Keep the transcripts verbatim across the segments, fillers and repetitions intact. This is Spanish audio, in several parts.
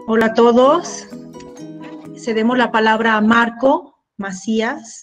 Hola a todos. Cedemos la palabra a Marco Macías.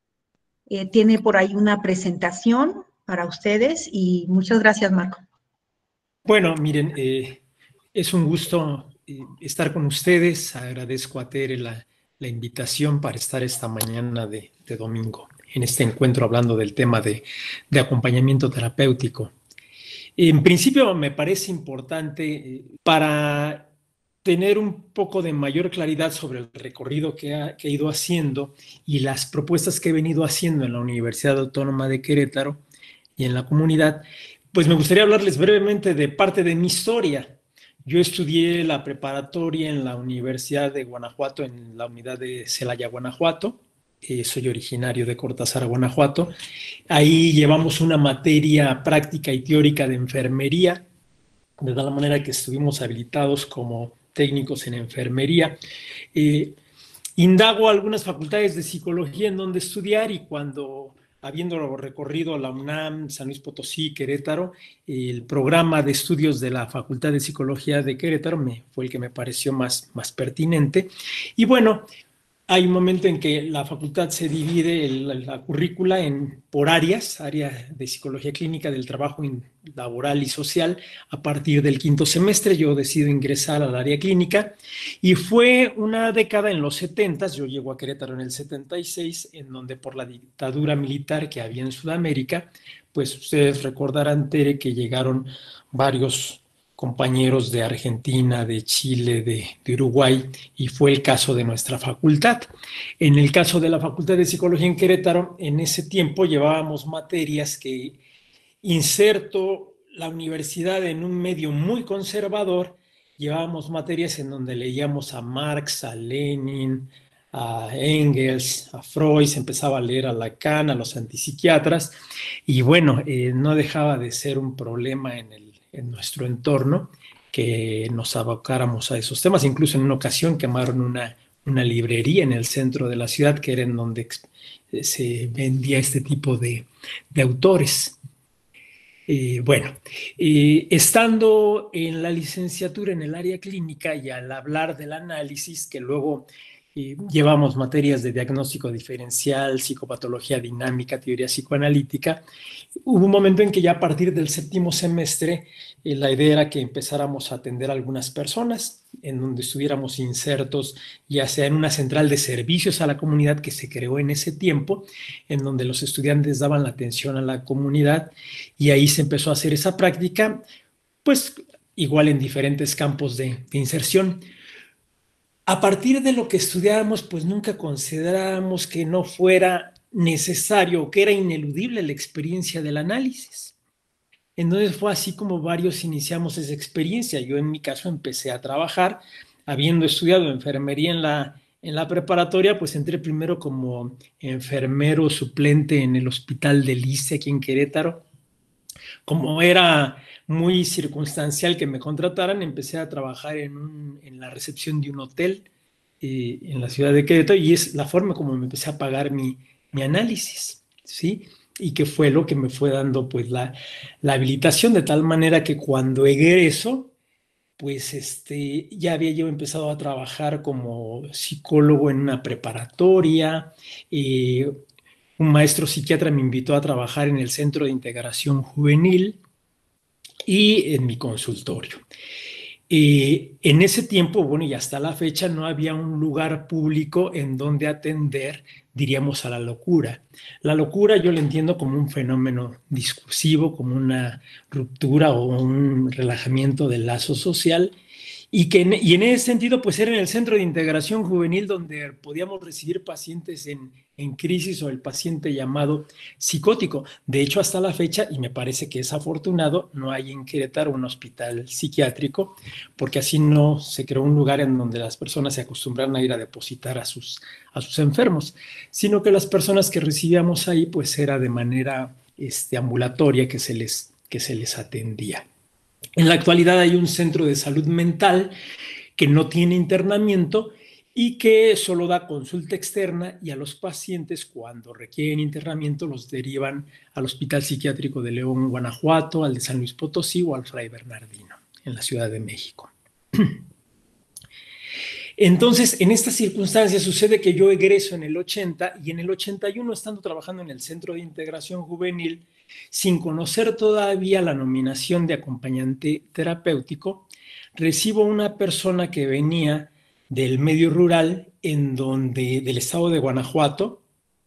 Eh, tiene por ahí una presentación para ustedes y muchas gracias, Marco. Bueno, miren, eh, es un gusto eh, estar con ustedes. Agradezco a Tere la, la invitación para estar esta mañana de, de domingo en este encuentro hablando del tema de, de acompañamiento terapéutico. En principio me parece importante eh, para tener un poco de mayor claridad sobre el recorrido que, ha, que he ido haciendo y las propuestas que he venido haciendo en la Universidad Autónoma de Querétaro y en la comunidad, pues me gustaría hablarles brevemente de parte de mi historia. Yo estudié la preparatoria en la Universidad de Guanajuato, en la unidad de Celaya, Guanajuato. Eh, soy originario de Cortázar, Guanajuato. Ahí llevamos una materia práctica y teórica de enfermería, de tal manera que estuvimos habilitados como técnicos en enfermería. Eh, indago algunas facultades de psicología en donde estudiar y cuando, habiendo recorrido la UNAM, San Luis Potosí, Querétaro, el programa de estudios de la Facultad de Psicología de Querétaro me, fue el que me pareció más, más pertinente. Y bueno, hay un momento en que la facultad se divide el, la currícula en, por áreas, área de psicología clínica, del trabajo laboral y social. A partir del quinto semestre yo decido ingresar al área clínica y fue una década en los setentas, yo llego a Querétaro en el setenta y seis, en donde por la dictadura militar que había en Sudamérica, pues ustedes recordarán, Tere, que llegaron varios compañeros de Argentina, de Chile, de, de Uruguay, y fue el caso de nuestra facultad. En el caso de la Facultad de Psicología en Querétaro, en ese tiempo llevábamos materias que inserto la universidad en un medio muy conservador, llevábamos materias en donde leíamos a Marx, a Lenin, a Engels, a Freud, se empezaba a leer a Lacan, a los antipsiquiatras, y bueno, eh, no dejaba de ser un problema en el en nuestro entorno, que nos abocáramos a esos temas. Incluso en una ocasión quemaron una, una librería en el centro de la ciudad, que era en donde se vendía este tipo de, de autores. Eh, bueno, eh, estando en la licenciatura en el área clínica y al hablar del análisis, que luego eh, llevamos materias de diagnóstico diferencial, psicopatología dinámica, teoría psicoanalítica, hubo un momento en que ya a partir del séptimo semestre eh, la idea era que empezáramos a atender a algunas personas, en donde estuviéramos insertos, ya sea en una central de servicios a la comunidad que se creó en ese tiempo, en donde los estudiantes daban la atención a la comunidad, y ahí se empezó a hacer esa práctica, pues igual en diferentes campos de, de inserción. A partir de lo que estudiábamos, pues nunca considerábamos que no fuera necesario o que era ineludible la experiencia del análisis. Entonces fue así como varios iniciamos esa experiencia. Yo en mi caso empecé a trabajar, habiendo estudiado enfermería en la, en la preparatoria, pues entré primero como enfermero suplente en el hospital del I C E aquí en Querétaro. Como era muy circunstancial que me contrataran, empecé a trabajar en, un, en la recepción de un hotel eh, en la ciudad de Querétaro, y es la forma como me empecé a pagar mi, mi análisis, ¿sí? Y que fue lo que me fue dando pues la, la habilitación, de tal manera que cuando egreso, pues este, ya había yo empezado a trabajar como psicólogo en una preparatoria. eh, un maestro psiquiatra me invitó a trabajar en el Centro de Integración Juvenil y en mi consultorio. Eh, en ese tiempo, bueno, y hasta la fecha, no había un lugar público en donde atender, diríamos, a la locura. La locura yo la entiendo como un fenómeno discursivo, como una ruptura o un relajamiento del lazo social, y que en, y en ese sentido, pues era en el Centro de Integración Juvenil donde podíamos recibir pacientes en, en crisis o el paciente llamado psicótico. De hecho, hasta la fecha, y me parece que es afortunado, no hay en Querétaro un hospital psiquiátrico, porque así no se creó un lugar en donde las personas se acostumbraran a ir a depositar a sus, a sus enfermos, sino que las personas que recibíamos ahí, pues era de manera este, ambulatoria que se les, que se les atendía. En la actualidad hay un centro de salud mental que no tiene internamiento y que solo da consulta externa, y a los pacientes cuando requieren internamiento los derivan al Hospital Psiquiátrico de León, Guanajuato, al de San Luis Potosí o al Fray Bernardino en la Ciudad de México. Entonces, en estas circunstancias sucede que yo egreso en el ochenta y en el ochenta y uno, estando trabajando en el Centro de Integración Juvenil, sin conocer todavía la nominación de acompañante terapéutico, recibo una persona que venía del medio rural, en donde, del estado de Guanajuato,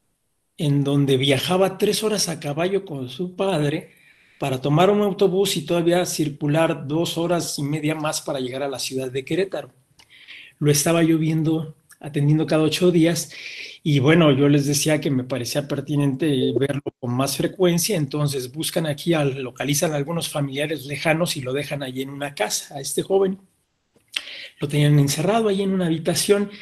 en donde viajaba tres horas a caballo con su padre para tomar un autobús y todavía circular dos horas y media más para llegar a la ciudad de Querétaro. Lo estaba yo viendo, atendiendo cada ocho días, y bueno, yo les decía que me parecía pertinente verlo con más frecuencia. Entonces buscan aquí, localizan a algunos familiares lejanos y lo dejan ahí en una casa, a este joven. Lo tenían encerrado ahí en una habitación,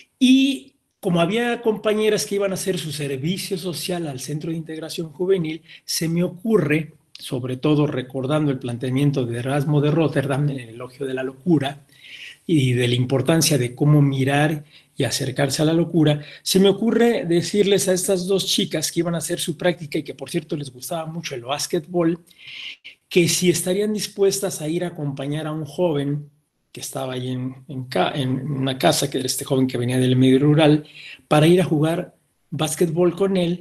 y como había compañeras que iban a hacer su servicio social al Centro de Integración Juvenil, se me ocurre, sobre todo recordando el planteamiento de Erasmo de Róterdam en el Elogio de la Locura, y de la importancia de cómo mirar y acercarse a la locura, se me ocurre decirles a estas dos chicas que iban a hacer su práctica y que, por cierto, les gustaba mucho el básquetbol, que si estarían dispuestas a ir a acompañar a un joven que estaba ahí en, en, en una casa, que era este joven que venía del medio rural, para ir a jugar básquetbol con él,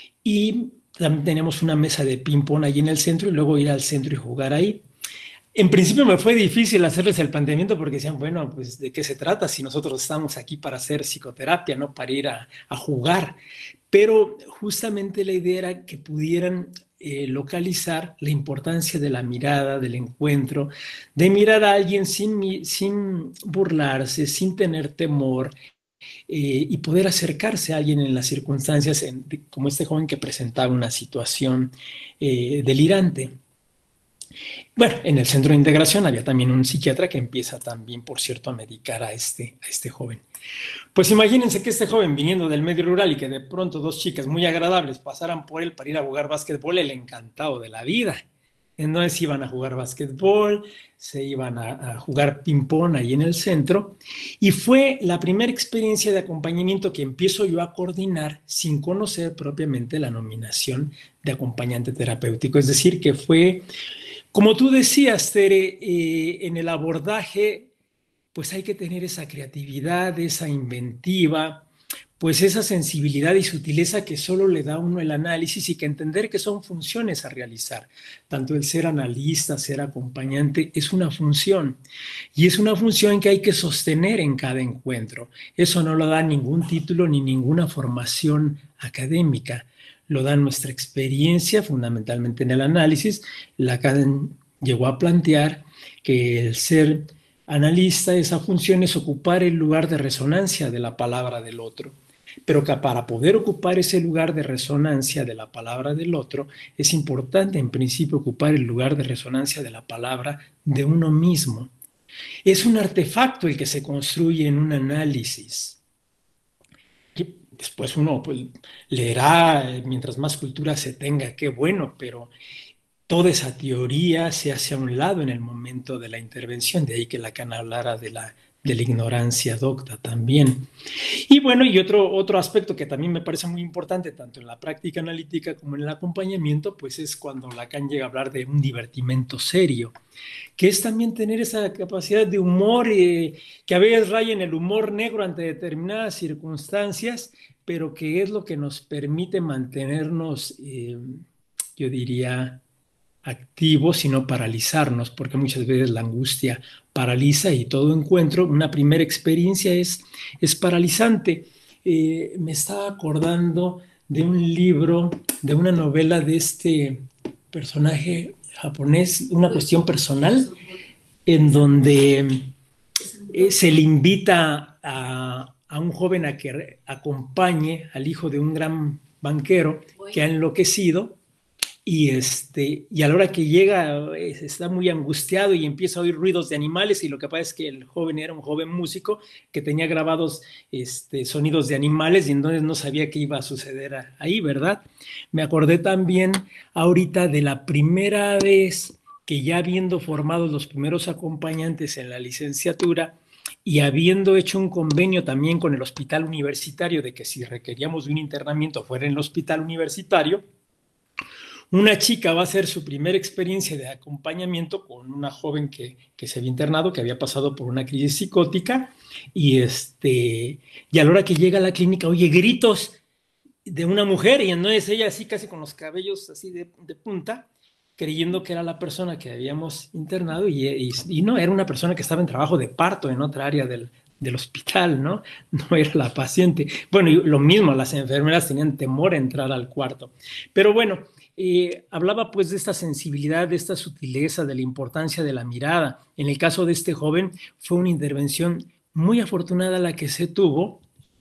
y también tenemos una mesa de ping-pong ahí en el centro, y luego ir al centro y jugar ahí. En principio me fue difícil hacerles el planteamiento porque decían, bueno, pues ¿de qué se trata si nosotros estamos aquí para hacer psicoterapia, no para ir a, a jugar? Pero justamente la idea era que pudieran eh, localizar la importancia de la mirada, del encuentro, de mirar a alguien sin, sin burlarse, sin tener temor, eh, y poder acercarse a alguien en las circunstancias, en, como este joven que presentaba una situación eh, delirante. Bueno, en el centro de integración había también un psiquiatra que empieza también, por cierto, a medicar a este, a este joven. Pues imagínense que este joven, viniendo del medio rural, y que de pronto dos chicas muy agradables pasaran por él para ir a jugar básquetbol, el encantado de la vida. Entonces iban a jugar básquetbol, se iban a, a jugar ping-pong ahí en el centro, y fue la primera experiencia de acompañamiento que empiezo yo a coordinar sin conocer propiamente la nominación de acompañante terapéutico. Es decir, que fue... Como tú decías, Tere, eh, en el abordaje, pues hay que tener esa creatividad, esa inventiva, pues esa sensibilidad y sutileza que solo le da uno el análisis, y que entender que son funciones a realizar. Tanto el ser analista, ser acompañante, es una función, y es una función que hay que sostener en cada encuentro. Eso no lo da ningún título ni ninguna formación académica. Lo da nuestra experiencia, fundamentalmente en el análisis. Lacan llegó a plantear que el ser analista, esa función es ocupar el lugar de resonancia de la palabra del otro, pero que para poder ocupar ese lugar de resonancia de la palabra del otro, es importante en principio ocupar el lugar de resonancia de la palabra de uno mismo. Es un artefacto el que se construye en un análisis. Después uno pues, leerá, mientras más cultura se tenga, qué bueno, pero toda esa teoría se hace a un lado en el momento de la intervención. De ahí que Lacan hablara de la, de la ignorancia docta también. Y bueno, y otro, otro aspecto que también me parece muy importante, tanto en la práctica analítica como en el acompañamiento, pues es cuando Lacan llega a hablar de un divertimento serio, que es también tener esa capacidad de humor, eh, que a veces raya en el humor negro ante determinadas circunstancias, pero que es lo que nos permite mantenernos, eh, yo diría, activos y no paralizarnos, porque muchas veces la angustia paraliza, y todo encuentro, una primera experiencia es, es paralizante. Eh, me estaba acordando de un libro, de una novela de este personaje japonés, Una cuestión personal, en donde eh, se le invita a, a un joven a que acompañe al hijo de un gran banquero que ha enloquecido, y, este, y a la hora que llega está muy angustiado y empieza a oír ruidos de animales, y lo que pasa es que el joven era un joven músico que tenía grabados este, sonidos de animales, y entonces no sabía qué iba a suceder ahí, ¿verdad? Me acordé también ahorita de la primera vez que, ya habiendo formado los primeros acompañantes en la licenciatura y habiendo hecho un convenio también con el hospital universitario de que si requeríamos de un internamiento fuera en el hospital universitario, Una chica va a hacer su primera experiencia de acompañamiento con una joven que, que se había internado, que había pasado por una crisis psicótica, y, este, y a la hora que llega a la clínica, oye, gritos de una mujer, y entonces ella así casi con los cabellos así de, de punta, creyendo que era la persona que habíamos internado, y, y, y no, era una persona que estaba en trabajo de parto en otra área del, del hospital, ¿no? No era la paciente. Bueno, y lo mismo, las enfermeras tenían temor a entrar al cuarto. Pero bueno, eh, hablaba pues de esta sensibilidad, de esta sutileza, de la importancia de la mirada. En el caso de este joven, fue una intervención muy afortunada la que se tuvo.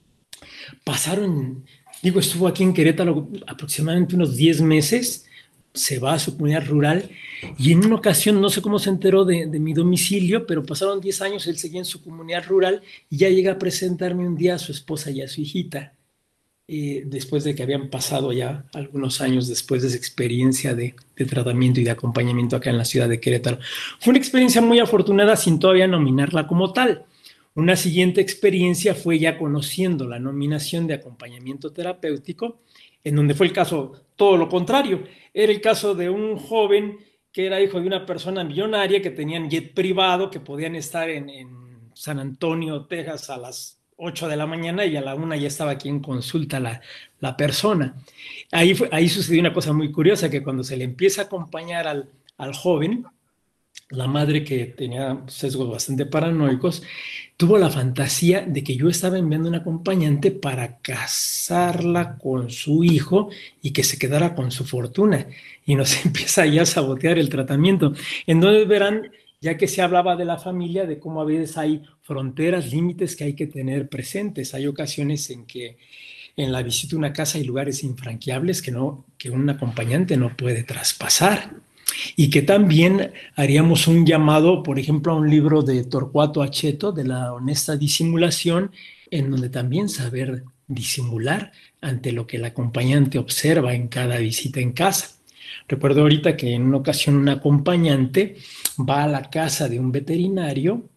Pasaron, digo, estuvo aquí en Querétaro aproximadamente unos diez meses, se va a su comunidad rural, y en una ocasión, no sé cómo se enteró de, de mi domicilio, pero pasaron diez años, él seguía en su comunidad rural, y ya llega a presentarme un día a su esposa y a su hijita, eh, después de que habían pasado ya algunos años después de esa experiencia de, de tratamiento y de acompañamiento acá en la ciudad de Querétaro. Fue una experiencia muy afortunada sin todavía nominarla como tal. Una siguiente experiencia fue ya conociendo la nominación de acompañamiento terapéutico, en donde fue el caso todo lo contrario. Era el caso de un joven que era hijo de una persona millonaria, que tenían jet privado, que podían estar en, en San Antonio, Texas, a las ocho de la mañana, y a la una ya estaba aquí en consulta la, la persona. Ahí, fue, ahí sucedió una cosa muy curiosa, que cuando se le empieza a acompañar al, al joven, la madre, que tenía sesgos bastante paranoicos, tuvo la fantasía de que yo estaba enviando un acompañante para casarla con su hijo y que se quedara con su fortuna. Y nos empieza ya a sabotear el tratamiento. Entonces verán, ya que se hablaba de la familia, de cómo a veces hay fronteras, límites que hay que tener presentes. Hay ocasiones en que en la visita a una casa hay lugares infranqueables que, no, que un acompañante no puede traspasar. Y que también haríamos un llamado, por ejemplo, a un libro de Torcuato Acheto, de la honesta disimulación, en donde también saber disimular ante lo que el acompañante observa en cada visita en casa. Recuerdo ahorita que en una ocasión un acompañante va a la casa de un veterinario,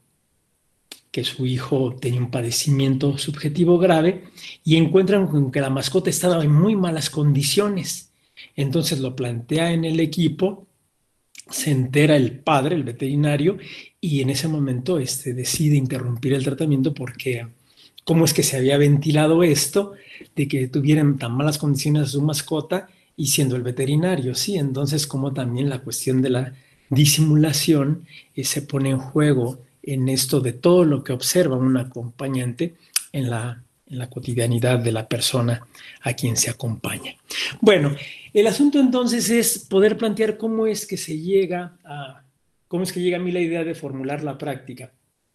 que su hijo tenía un padecimiento subjetivo grave, y encuentran que la mascota estaba en muy malas condiciones. Entonces lo plantea en el equipo, se entera el padre, el veterinario, y en ese momento este, decide interrumpir el tratamiento, porque cómo es que se había ventilado esto de que tuvieran tan malas condiciones a su mascota, y siendo el veterinario, sí. Entonces, como también la cuestión de la disimulación eh, se pone en juego en esto de todo lo que observa un acompañante en la, en la cotidianidad de la persona a quien se acompaña. Bueno, el asunto entonces es poder plantear cómo es que se llega a, cómo es que llega a mí la idea de formular la práctica.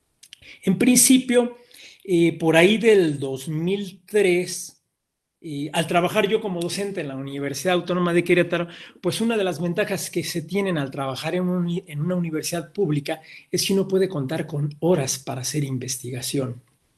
En principio, eh, por ahí del dos mil tres, eh, al trabajar yo como docente en la Universidad Autónoma de Querétaro, pues una de las ventajas que se tienen al trabajar en, un, en una universidad pública es que uno puede contar con horas para hacer investigación.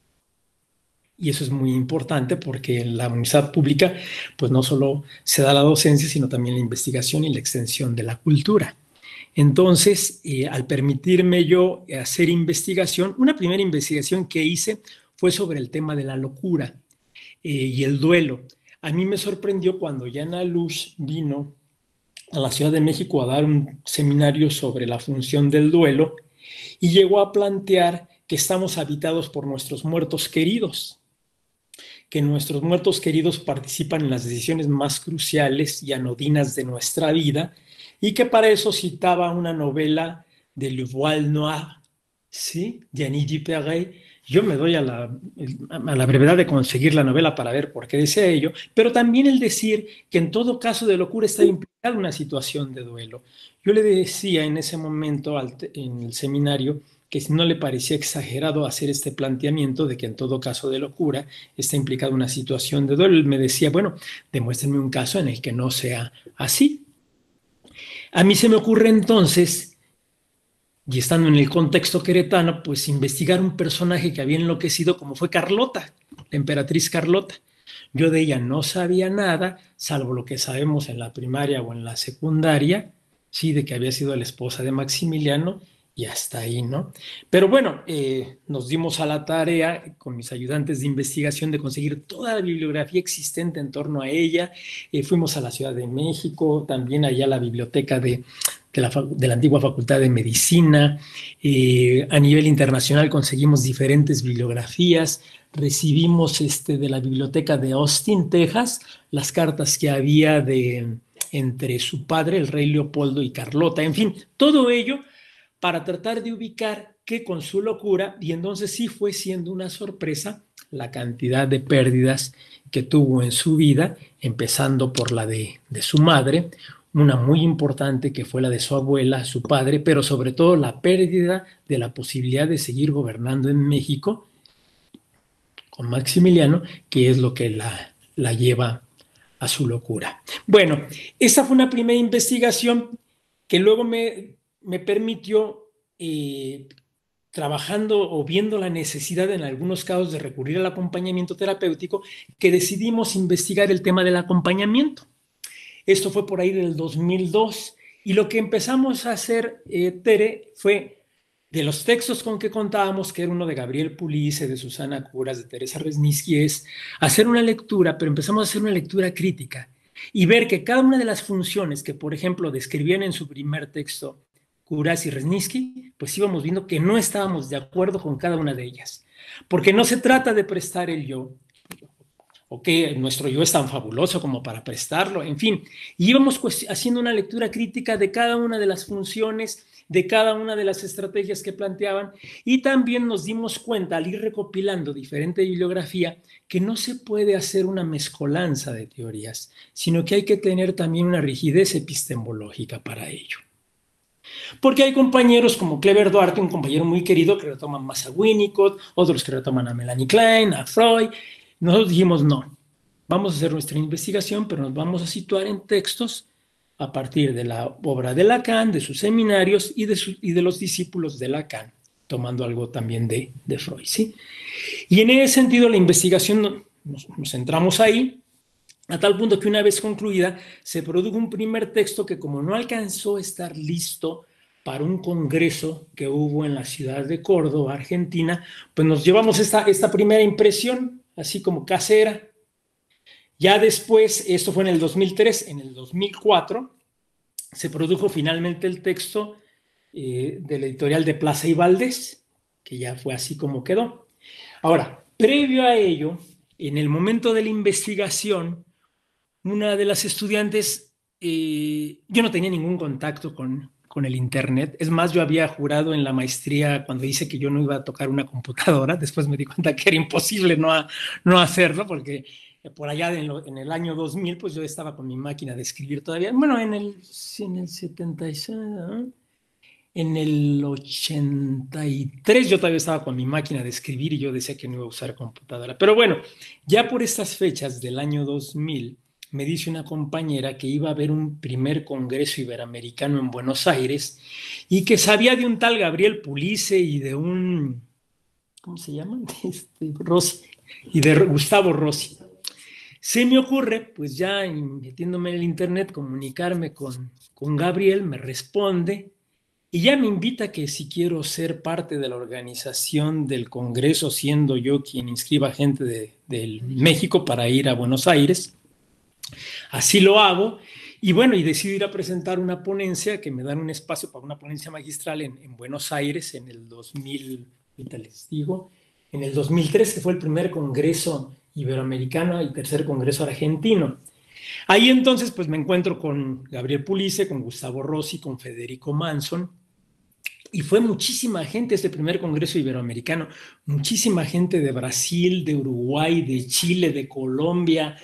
Y eso es muy importante, porque en la universidad pública pues no solo se da la docencia, sino también la investigación y la extensión de la cultura. Entonces, eh, al permitirme yo hacer investigación, una primera investigación que hice fue sobre el tema de la locura eh, y el duelo. A mí me sorprendió cuando Yana Lush vino a la Ciudad de México a dar un seminario sobre la función del duelo, y llegó a plantear que estamos habitados por nuestros muertos queridos, que nuestros muertos queridos participan en las decisiones más cruciales y anodinas de nuestra vida, y que para eso citaba una novela de Le Voile Noir, ¿sí?, de Annie Dupéret. Yo me doy a la, a la brevedad de conseguir la novela para ver por qué decía ello, pero también el decir que en todo caso de locura está implicada una situación de duelo. Yo le decía en ese momento al, en el seminario, que no le parecía exagerado hacer este planteamiento de que en todo caso de locura está implicada una situación de duelo. Él me decía, bueno, demuéstrenme un caso en el que no sea así. A mí se me ocurre entonces, y estando en el contexto queretano, pues investigar un personaje que había enloquecido, como fue Carlota, la emperatriz Carlota. Yo de ella no sabía nada, salvo lo que sabemos en la primaria o en la secundaria, sí, de que había sido la esposa de Maximiliano, y hasta ahí, ¿no? Pero bueno, eh, nos dimos a la tarea con mis ayudantes de investigación de conseguir toda la bibliografía existente en torno a ella. Eh, fuimos a la Ciudad de México, también allá a la biblioteca de, de, la, de la antigua Facultad de Medicina. Eh, a nivel internacional conseguimos diferentes bibliografías. Recibimos este, de la biblioteca de Austin, Texas, las cartas que había de, entre su padre, el rey Leopoldo, y Carlota. En fin, todo ello para tratar de ubicar que con su locura, y entonces sí fue siendo una sorpresa la cantidad de pérdidas que tuvo en su vida, empezando por la de, de su madre, una muy importante que fue la de su abuela, su padre, pero sobre todo la pérdida de la posibilidad de seguir gobernando en México con Maximiliano, que es lo que la, la lleva a su locura. Bueno, esa fue una primera investigación que luego me, me permitió, eh, trabajando o viendo la necesidad en algunos casos de recurrir al acompañamiento terapéutico, que decidimos investigar el tema del acompañamiento. Esto fue por ahí del dos mil dos, y lo que empezamos a hacer, eh, Tere, fue de los textos con que contábamos, que era uno de Gabriel Pulice, de Susana Curas, de Teresa Resniski, es hacer una lectura, pero empezamos a hacer una lectura crítica y ver que cada una de las funciones que, por ejemplo, describían en su primer texto Curas y Resniski, pues íbamos viendo que no estábamos de acuerdo con cada una de ellas. Porque no se trata de prestar el yo, o que nuestro yo es tan fabuloso como para prestarlo, en fin. Y íbamos haciendo una lectura crítica de cada una de las funciones, de cada una de las estrategias que planteaban, y también nos dimos cuenta al ir recopilando diferente bibliografía que no se puede hacer una mezcolanza de teorías, sino que hay que tener también una rigidez epistemológica para ello. Porque hay compañeros como Clever Duarte, un compañero muy querido, que retoman más a Winnicott, otros que retoman a Melanie Klein, a Freud. Nosotros dijimos, no, vamos a hacer nuestra investigación, pero nos vamos a situar en textos a partir de la obra de Lacan, de sus seminarios y de, su, y de los discípulos de Lacan, tomando algo también de, de Freud, ¿sí? Y en ese sentido la investigación nos, nos centramos ahí, a tal punto que una vez concluida se produjo un primer texto que, como no alcanzó a estar listo para un congreso que hubo en la ciudad de Córdoba, Argentina, pues nos llevamos esta, esta primera impresión, así como casera. Ya después, esto fue en el dos mil tres, en el dos mil cuatro, se produjo finalmente el texto eh, de la editorial de Plaza y Valdés, que ya fue así como quedó. Ahora, previo a ello, en el momento de la investigación, una de las estudiantes, eh, yo no tenía ningún contacto con, con el internet, es más, yo había jurado en la maestría cuando hice que yo no iba a tocar una computadora, después me di cuenta que era imposible no, a, no hacerlo, porque por allá en, lo, en el año dos mil, pues yo estaba con mi máquina de escribir todavía, bueno, en el, en el setenta y seis, ¿no? En el ochenta y tres yo todavía estaba con mi máquina de escribir y yo decía que no iba a usar computadora, pero bueno, ya por estas fechas del año dos mil, me dice una compañera que iba a haber un primer congreso iberoamericano en Buenos Aires y que sabía de un tal Gabriel Pulice y de un, ¿cómo se llama? Este, Rossi, y de Gustavo Rossi. Se me ocurre, pues ya metiéndome en el internet, comunicarme con, con Gabriel, me responde y ya me invita a que si quiero ser parte de la organización del congreso, siendo yo quien inscriba gente de, de México para ir a Buenos Aires. Así lo hago, y bueno, y decido ir a presentar una ponencia, que me dan un espacio para una ponencia magistral en, en Buenos Aires en el dos mil, ahorita les digo, en el dos mil tres, que fue el primer congreso iberoamericano y tercer congreso argentino. Ahí entonces pues me encuentro con Gabriel Pulice, con Gustavo Rossi, con Federico Manson, y fue muchísima gente este primer congreso iberoamericano, muchísima gente de Brasil, de Uruguay, de Chile, de Colombia,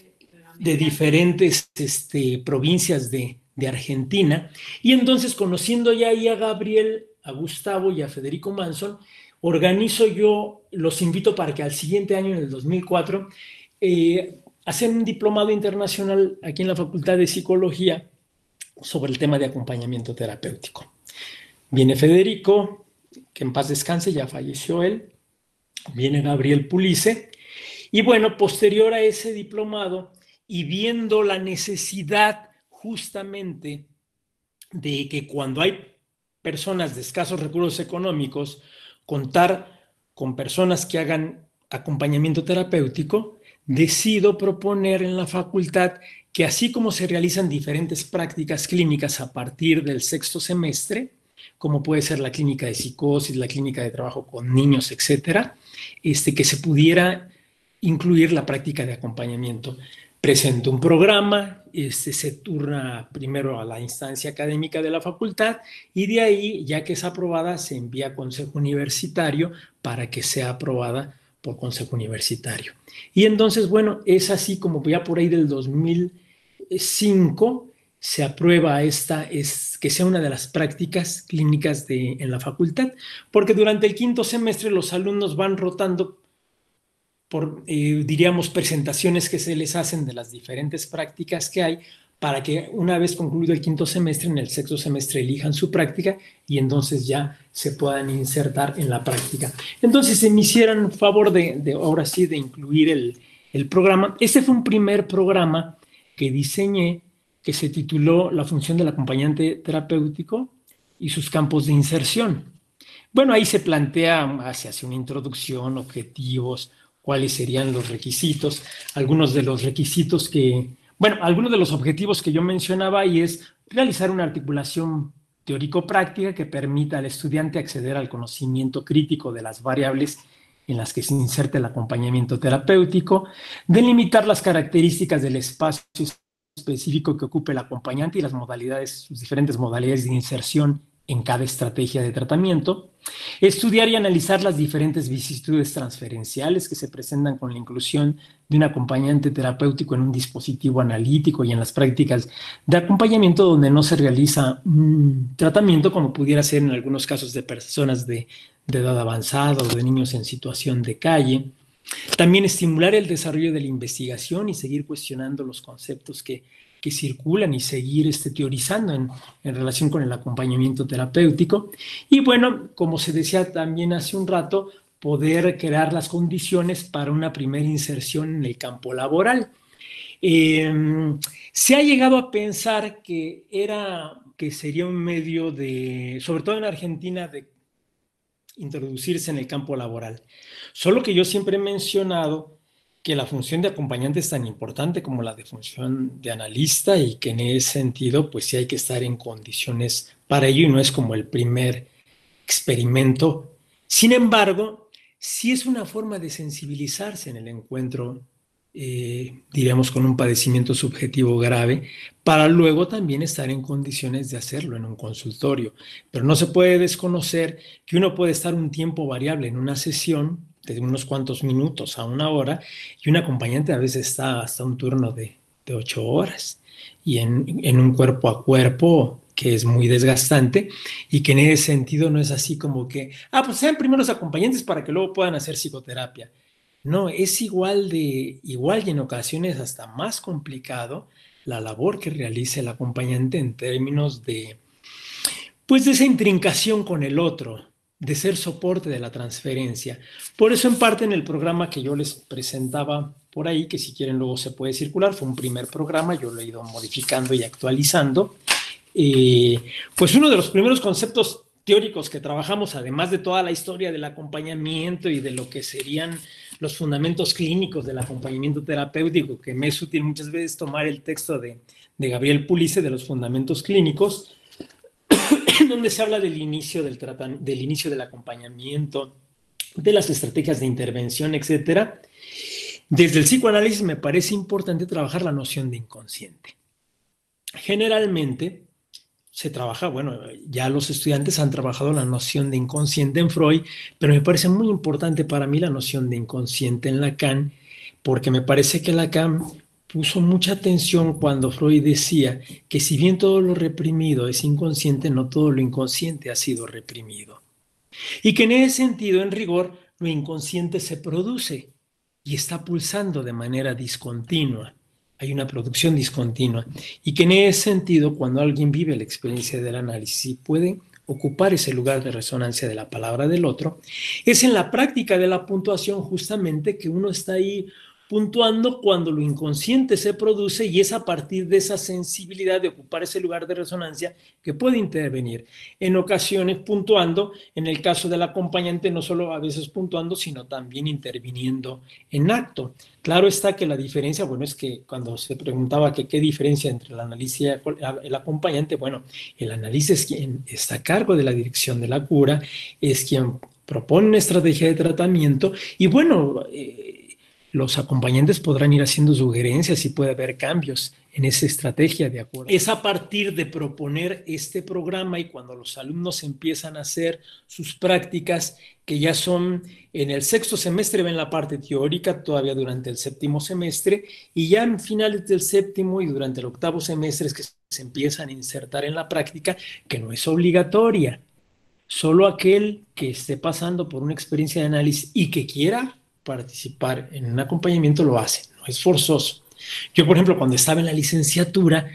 de diferentes este, provincias de, de Argentina. Y entonces, conociendo ya ahí a Gabriel, a Gustavo y a Federico Manson, organizo yo, los invito para que al siguiente año, en el dos mil cuatro, eh, hacen un diplomado internacional aquí en la Facultad de Psicología sobre el tema de acompañamiento terapéutico. Viene Federico, que en paz descanse, ya falleció él. Viene Gabriel Pulice. Y bueno, posterior a ese diplomado, y viendo la necesidad justamente de que cuando hay personas de escasos recursos económicos contar con personas que hagan acompañamiento terapéutico, decido proponer en la facultad que así como se realizan diferentes prácticas clínicas a partir del sexto semestre, como puede ser la clínica de psicosis, la clínica de trabajo con niños, etcétera, este, que se pudiera incluir la práctica de acompañamiento. Presento un programa, este, se turna primero a la instancia académica de la facultad y de ahí, ya que es aprobada, se envía a Consejo Universitario para que sea aprobada por Consejo Universitario. Y entonces, bueno, es así como ya por ahí del dos mil cinco se aprueba esta, es, que sea una de las prácticas clínicas de, en la facultad, porque durante el quinto semestre los alumnos van rotando por, eh, diríamos, presentaciones que se les hacen de las diferentes prácticas que hay, para que una vez concluido el quinto semestre, en el sexto semestre elijan su práctica y entonces ya se puedan insertar en la práctica. Entonces se me hicieran favor de, de ahora sí, de incluir el, el programa. Este fue un primer programa que diseñé, que se tituló La función del acompañante terapéutico y sus campos de inserción. Bueno, ahí se plantea, se hace una introducción, objetivos, cuáles serían los requisitos, algunos de los requisitos que, bueno, algunos de los objetivos que yo mencionaba y es realizar una articulación teórico-práctica que permita al estudiante acceder al conocimiento crítico de las variables en las que se inserta el acompañamiento terapéutico, delimitar las características del espacio específico que ocupe el acompañante y las modalidades, sus diferentes modalidades de inserción en cada estrategia de tratamiento, estudiar y analizar las diferentes vicisitudes transferenciales que se presentan con la inclusión de un acompañante terapéutico en un dispositivo analítico y en las prácticas de acompañamiento donde no se realiza un tratamiento como pudiera ser en algunos casos de personas de, de edad avanzada o de niños en situación de calle. También estimular el desarrollo de la investigación y seguir cuestionando los conceptos que que circulan y seguir este, teorizando en, en relación con el acompañamiento terapéutico. Y bueno, como se decía también hace un rato, poder crear las condiciones para una primera inserción en el campo laboral. Eh, se ha llegado a pensar que, era, que sería un medio de, sobre todo en Argentina, de introducirse en el campo laboral. Solo que yo siempre he mencionado que la función de acompañante es tan importante como la de función de analista y que en ese sentido pues sí hay que estar en condiciones para ello y no es como el primer experimento. Sin embargo, sí es una forma de sensibilizarse en el encuentro, eh, diríamos con un padecimiento subjetivo grave, para luego también estar en condiciones de hacerlo en un consultorio. Pero no se puede desconocer que uno puede estar un tiempo variable en una sesión de unos cuantos minutos a una hora, y un acompañante a veces está hasta un turno de, de ocho horas, y en, en un cuerpo a cuerpo que es muy desgastante, y que en ese sentido no es así como que, ah, pues sean primeros acompañantes para que luego puedan hacer psicoterapia. No, es igual de, igual y en ocasiones hasta más complicado la labor que realiza el acompañante en términos de, pues de esa intrincación con el otro, de ser soporte de la transferencia. Por eso en parte en el programa que yo les presentaba por ahí, que si quieren luego se puede circular, fue un primer programa, yo lo he ido modificando y actualizando, eh, pues uno de los primeros conceptos teóricos que trabajamos, además de toda la historia del acompañamiento y de lo que serían los fundamentos clínicos del acompañamiento terapéutico, que me es útil muchas veces tomar el texto de, de Gabriel Pulice de los fundamentos clínicos, donde se habla del inicio del, del inicio del acompañamiento, de las estrategias de intervención, etcétera. Desde el psicoanálisis me parece importante trabajar la noción de inconsciente. Generalmente se trabaja, bueno, ya los estudiantes han trabajado la noción de inconsciente en Freud, pero me parece muy importante para mí la noción de inconsciente en Lacan, porque me parece que Lacan puso mucha atención cuando Freud decía que si bien todo lo reprimido es inconsciente, no todo lo inconsciente ha sido reprimido. Y que en ese sentido, en rigor, lo inconsciente se produce y está pulsando de manera discontinua. Hay una producción discontinua. Y que en ese sentido, cuando alguien vive la experiencia del análisis y puede ocupar ese lugar de resonancia de la palabra del otro, es en la práctica de la puntuación justamente que uno está ahí puntuando cuando lo inconsciente se produce y es a partir de esa sensibilidad de ocupar ese lugar de resonancia que puede intervenir. En ocasiones puntuando, en el caso del acompañante, no solo a veces puntuando, sino también interviniendo en acto. Claro está que la diferencia, bueno, es que cuando se preguntaba que qué diferencia entre el analista y el acompañante, bueno, el analista es quien está a cargo de la dirección de la cura, es quien propone una estrategia de tratamiento y bueno, eh, los acompañantes podrán ir haciendo sugerencias y puede haber cambios en esa estrategia de acuerdo. Es a partir de proponer este programa y cuando los alumnos empiezan a hacer sus prácticas, que ya son en el sexto semestre, ven la parte teórica, todavía durante el séptimo semestre, y ya en finales del séptimo y durante el octavo semestre es que se empiezan a insertar en la práctica, que no es obligatoria. Solo aquel que esté pasando por una experiencia de análisis y que quiera participar en un acompañamiento lo hace, no es forzoso. Yo, por ejemplo, cuando estaba en la licenciatura,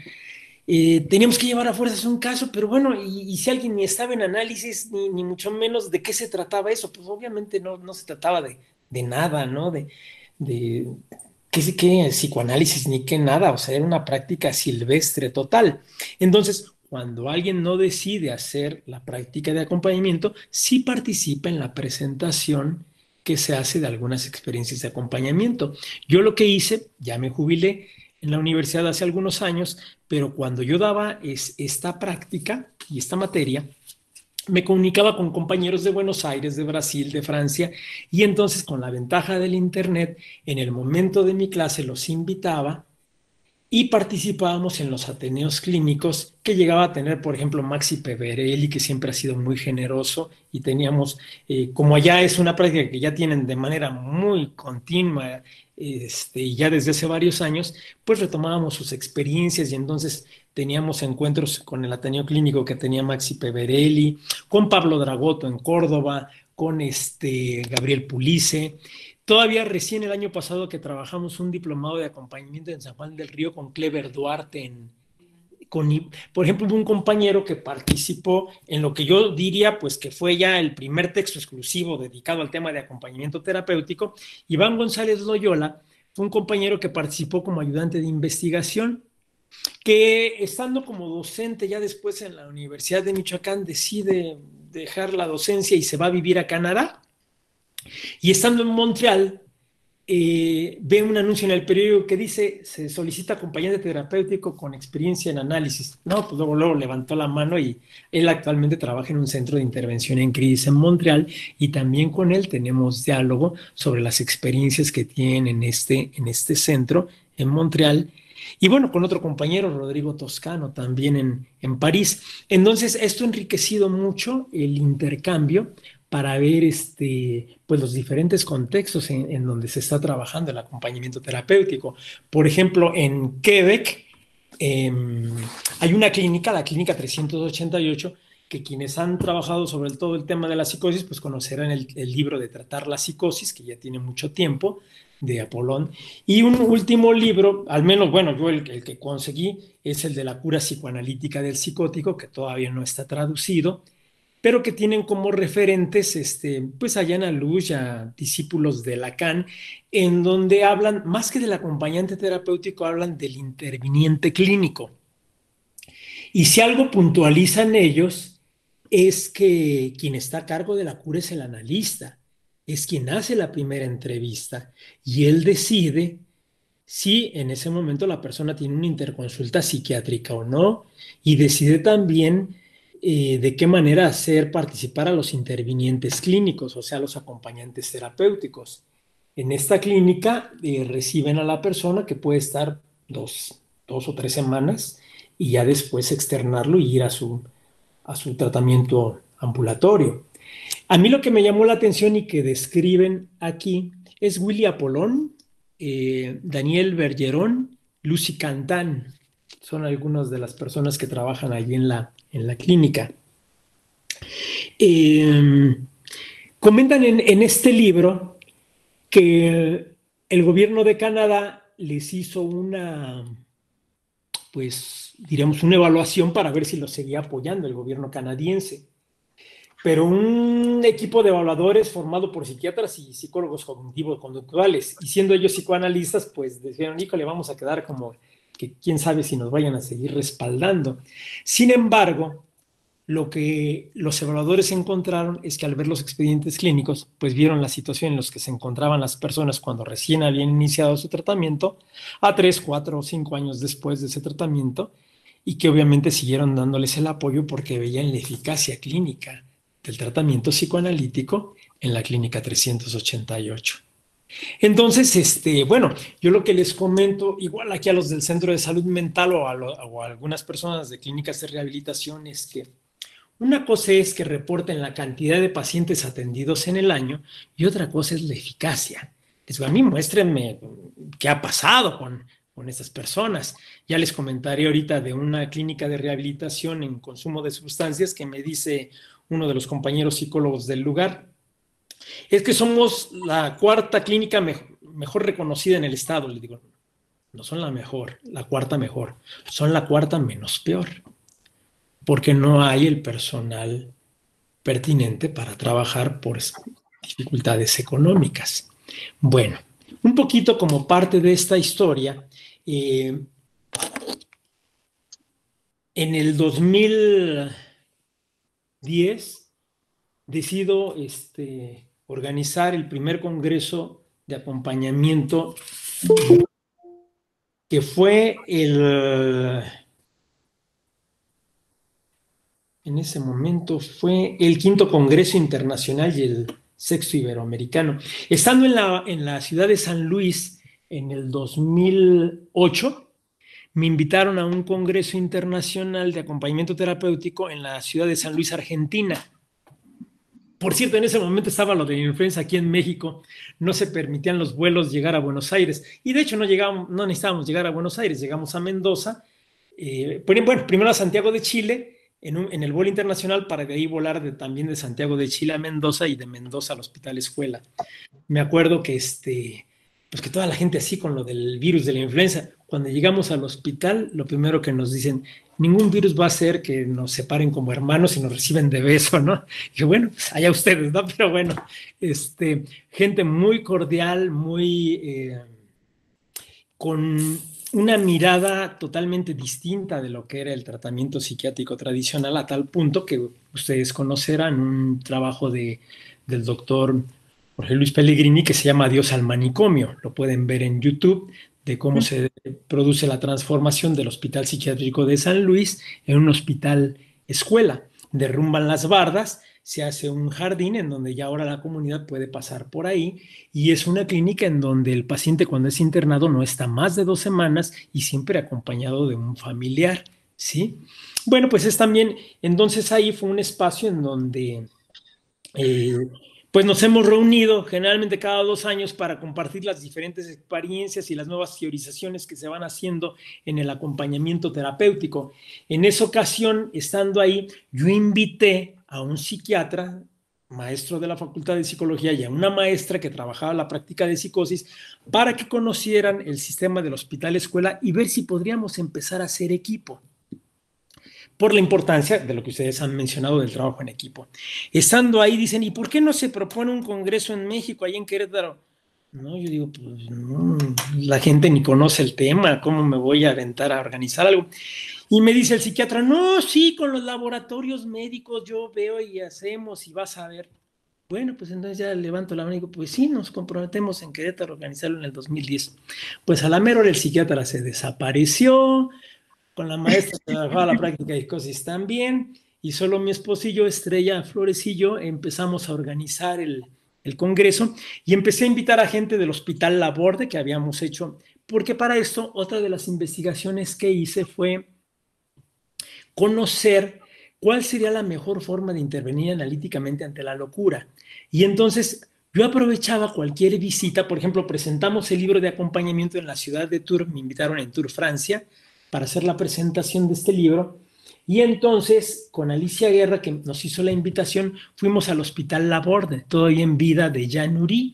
eh, teníamos que llevar a fuerzas un caso, pero bueno, y, y si alguien ni estaba en análisis, ni, ni mucho menos de qué se trataba eso, pues obviamente no, no se trataba de, de nada, ¿no? De, de qué, qué psicoanálisis ni qué nada, o sea, era una práctica silvestre total. Entonces, cuando alguien no decide hacer la práctica de acompañamiento, sí participa en la presentación que se hace de algunas experiencias de acompañamiento. Yo lo que hice, ya me jubilé en la universidad hace algunos años, pero cuando yo daba es, esta práctica y esta materia, me comunicaba con compañeros de Buenos Aires, de Brasil, de Francia, y entonces con la ventaja del internet, en el momento de mi clase los invitaba y participábamos en los ateneos clínicos que llegaba a tener, por ejemplo, Maxi Peverelli, que siempre ha sido muy generoso, y teníamos, eh, como allá es una práctica que ya tienen de manera muy continua, este, y ya desde hace varios años, pues retomábamos sus experiencias y entonces teníamos encuentros con el Ateneo Clínico que tenía Maxi Peverelli, con Pablo Dragoto en Córdoba, con este Gabriel Pulice. Todavía recién el año pasado que trabajamos un diplomado de acompañamiento en San Juan del Río con Clever Duarte. En, con, por ejemplo, un compañero que participó en lo que yo diría pues que fue ya el primer texto exclusivo dedicado al tema de acompañamiento terapéutico. Iván González Loyola fue un compañero que participó como ayudante de investigación, que estando como docente ya después en la Universidad de Michoacán decide dejar la docencia y se va a vivir a Canadá. Y estando en Montreal, eh, ve un anuncio en el periódico que dice, se solicita acompañante terapéutico con experiencia en análisis. No, pues luego, luego levantó la mano y él actualmente trabaja en un centro de intervención en crisis en Montreal y también con él tenemos diálogo sobre las experiencias que tienen en este, en este centro en Montreal. Y bueno, con otro compañero, Rodrigo Toscano, también en, en París. Entonces, esto ha enriquecido mucho el intercambio para ver este, pues los diferentes contextos en, en donde se está trabajando el acompañamiento terapéutico. Por ejemplo, en Quebec eh, hay una clínica, la Clínica trescientos ochenta y ocho, que quienes han trabajado sobre el, todo el tema de la psicosis, pues conocerán el, el libro de Tratar la Psicosis, que ya tiene mucho tiempo, de Apolón. Y un último libro, al menos, bueno, yo el, el que conseguí, es el de la cura psicoanalítica del psicótico, que todavía no está traducido, pero que tienen como referentes este, pues a Yana Luz, a discípulos de Lacan, en donde hablan, más que del acompañante terapéutico, hablan del interviniente clínico. Y si algo puntualizan ellos, es que quien está a cargo de la cura es el analista, es quien hace la primera entrevista, y él decide si en ese momento la persona tiene una interconsulta psiquiátrica o no, y decide también Eh, de qué manera hacer participar a los intervinientes clínicos, o sea, los acompañantes terapéuticos. En esta clínica eh, reciben a la persona que puede estar dos, dos o tres semanas y ya después externarlo y ir a su, a su tratamiento ambulatorio. A mí lo que me llamó la atención y que describen aquí es Willy Apolón, eh, Daniel Bergeron, Lucy Cantán. Son algunas de las personas que trabajan allí en la, en la clínica. Eh, comentan en, en este libro que el gobierno de Canadá les hizo una, pues, diríamos, una evaluación para ver si lo seguía apoyando el gobierno canadiense. pero un equipo de evaluadores formado por psiquiatras y psicólogos cognitivos conductuales, y siendo ellos psicoanalistas, pues dijeron, híjole, vamos a quedar como que quién sabe si nos vayan a seguir respaldando. Sin embargo, lo que los evaluadores encontraron es que al ver los expedientes clínicos, pues vieron la situación en la que se encontraban las personas cuando recién habían iniciado su tratamiento, a tres, cuatro o cinco años después de ese tratamiento, y que obviamente siguieron dándoles el apoyo porque veían la eficacia clínica del tratamiento psicoanalítico en la clínica trescientos ochenta y ocho. Entonces, este, bueno, yo lo que les comento, igual aquí a los del Centro de Salud Mental o a, lo, o a algunas personas de clínicas de rehabilitación, es que una cosa es que reporten la cantidad de pacientes atendidos en el año y otra cosa es la eficacia. Les digo, a mí muéstrenme qué ha pasado con, con estas personas. Ya les comentaré ahorita de una clínica de rehabilitación en consumo de sustancias que me dice uno de los compañeros psicólogos del lugar. Es que somos la cuarta clínica me mejor reconocida en el estado. Le digo, no son la mejor, la cuarta mejor, son la cuarta menos peor, porque no hay el personal pertinente para trabajar por dificultades económicas. Bueno, un poquito como parte de esta historia, eh, en el dos mil diez decido este, organizar el primer congreso de acompañamiento, que fue el, en ese momento fue el quinto Congreso Internacional y el sexto Iberoamericano. Estando en la, en la ciudad de San Luis en el dos mil ocho, me invitaron a un congreso internacional de acompañamiento terapéutico en la ciudad de San Luis, Argentina. Por cierto, en ese momento estaba lo de la influenza aquí en México, no se permitían los vuelos llegar a Buenos Aires, y de hecho no, llegamos, no necesitábamos llegar a Buenos Aires, llegamos a Mendoza, eh, bueno, primero a Santiago de Chile, en, un, en el vuelo internacional, para de ahí volar de, también de Santiago de Chile a Mendoza y de Mendoza al Hospital Escuela. Me acuerdo que, este, pues que toda la gente así con lo del virus de la influenza, cuando llegamos al hospital, lo primero que nos dicen, ningún virus va a hacer que nos separen como hermanos y nos reciben de beso, ¿no? Y bueno, pues allá ustedes, ¿no? Pero bueno, este, gente muy cordial, muy eh, con una mirada totalmente distinta de lo que era el tratamiento psiquiátrico tradicional, a tal punto que ustedes conocerán un trabajo de, del doctor Jorge Luis Pellegrini que se llama Adiós al manicomio. Lo pueden ver en YouTube, de cómo se produce la transformación del Hospital Psiquiátrico de San Luis en un hospital escuela. Derrumban las bardas, se hace un jardín en donde ya ahora la comunidad puede pasar por ahí, y es una clínica en donde el paciente cuando es internado no está más de dos semanas y siempre acompañado de un familiar, ¿sí? Bueno, pues es también, entonces ahí fue un espacio en donde eh, pues nos hemos reunido generalmente cada dos años para compartir las diferentes experiencias y las nuevas teorizaciones que se van haciendo en el acompañamiento terapéutico. En esa ocasión, estando ahí, yo invité a un psiquiatra, maestro de la Facultad de Psicología, y a una maestra que trabajaba la práctica de psicosis, para que conocieran el sistema del hospital escuela y ver si podríamos empezar a hacer equipo, por la importancia de lo que ustedes han mencionado del trabajo en equipo. Estando ahí, dicen, ¿y por qué no se propone un congreso en México, ahí en Querétaro? No, yo digo, pues no, la gente ni conoce el tema, ¿cómo me voy a aventar a organizar algo? Y me dice el psiquiatra, no, sí, con los laboratorios médicos yo veo y hacemos y vas a ver. Bueno, pues entonces ya levanto la mano y digo, pues sí, nos comprometemos en Querétaro a organizarlo en el dos mil diez. Pues a la mera hora el psiquiatra se desapareció, con la maestra que trabajaba la práctica de psicosis también, y solo mi esposillo, Estrella Flores y yo, empezamos a organizar el, el congreso, y empecé a invitar a gente del Hospital Laborde que habíamos hecho, porque para esto otra de las investigaciones que hice fue conocer cuál sería la mejor forma de intervenir analíticamente ante la locura. Y entonces yo aprovechaba cualquier visita, por ejemplo, presentamos el libro de acompañamiento en la ciudad de Tours, me invitaron en Tours, Francia, para hacer la presentación de este libro, y entonces con Alicia Guerra, que nos hizo la invitación, fuimos al Hospital Laborde, todavía en vida de Jean Ury,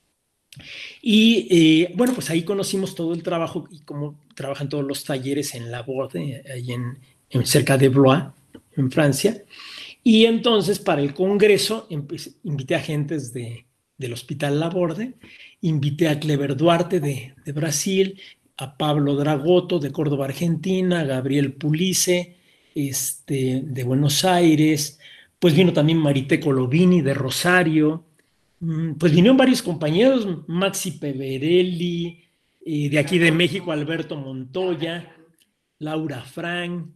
y eh, bueno, pues ahí conocimos todo el trabajo y cómo trabajan todos los talleres en Laborde, ahí en, en cerca de Blois, en Francia, Y entonces para el congreso invité a gentes de, del Hospital Laborde, invité a Cleber Duarte de, de Brasil, a Pablo Dragoto de Córdoba, Argentina, a Gabriel Pulice este, de Buenos Aires, pues vino también Marité Colovini de Rosario, pues vinieron varios compañeros, Maxi Peverelli, eh, de aquí de México Alberto Montoya, Laura Frank.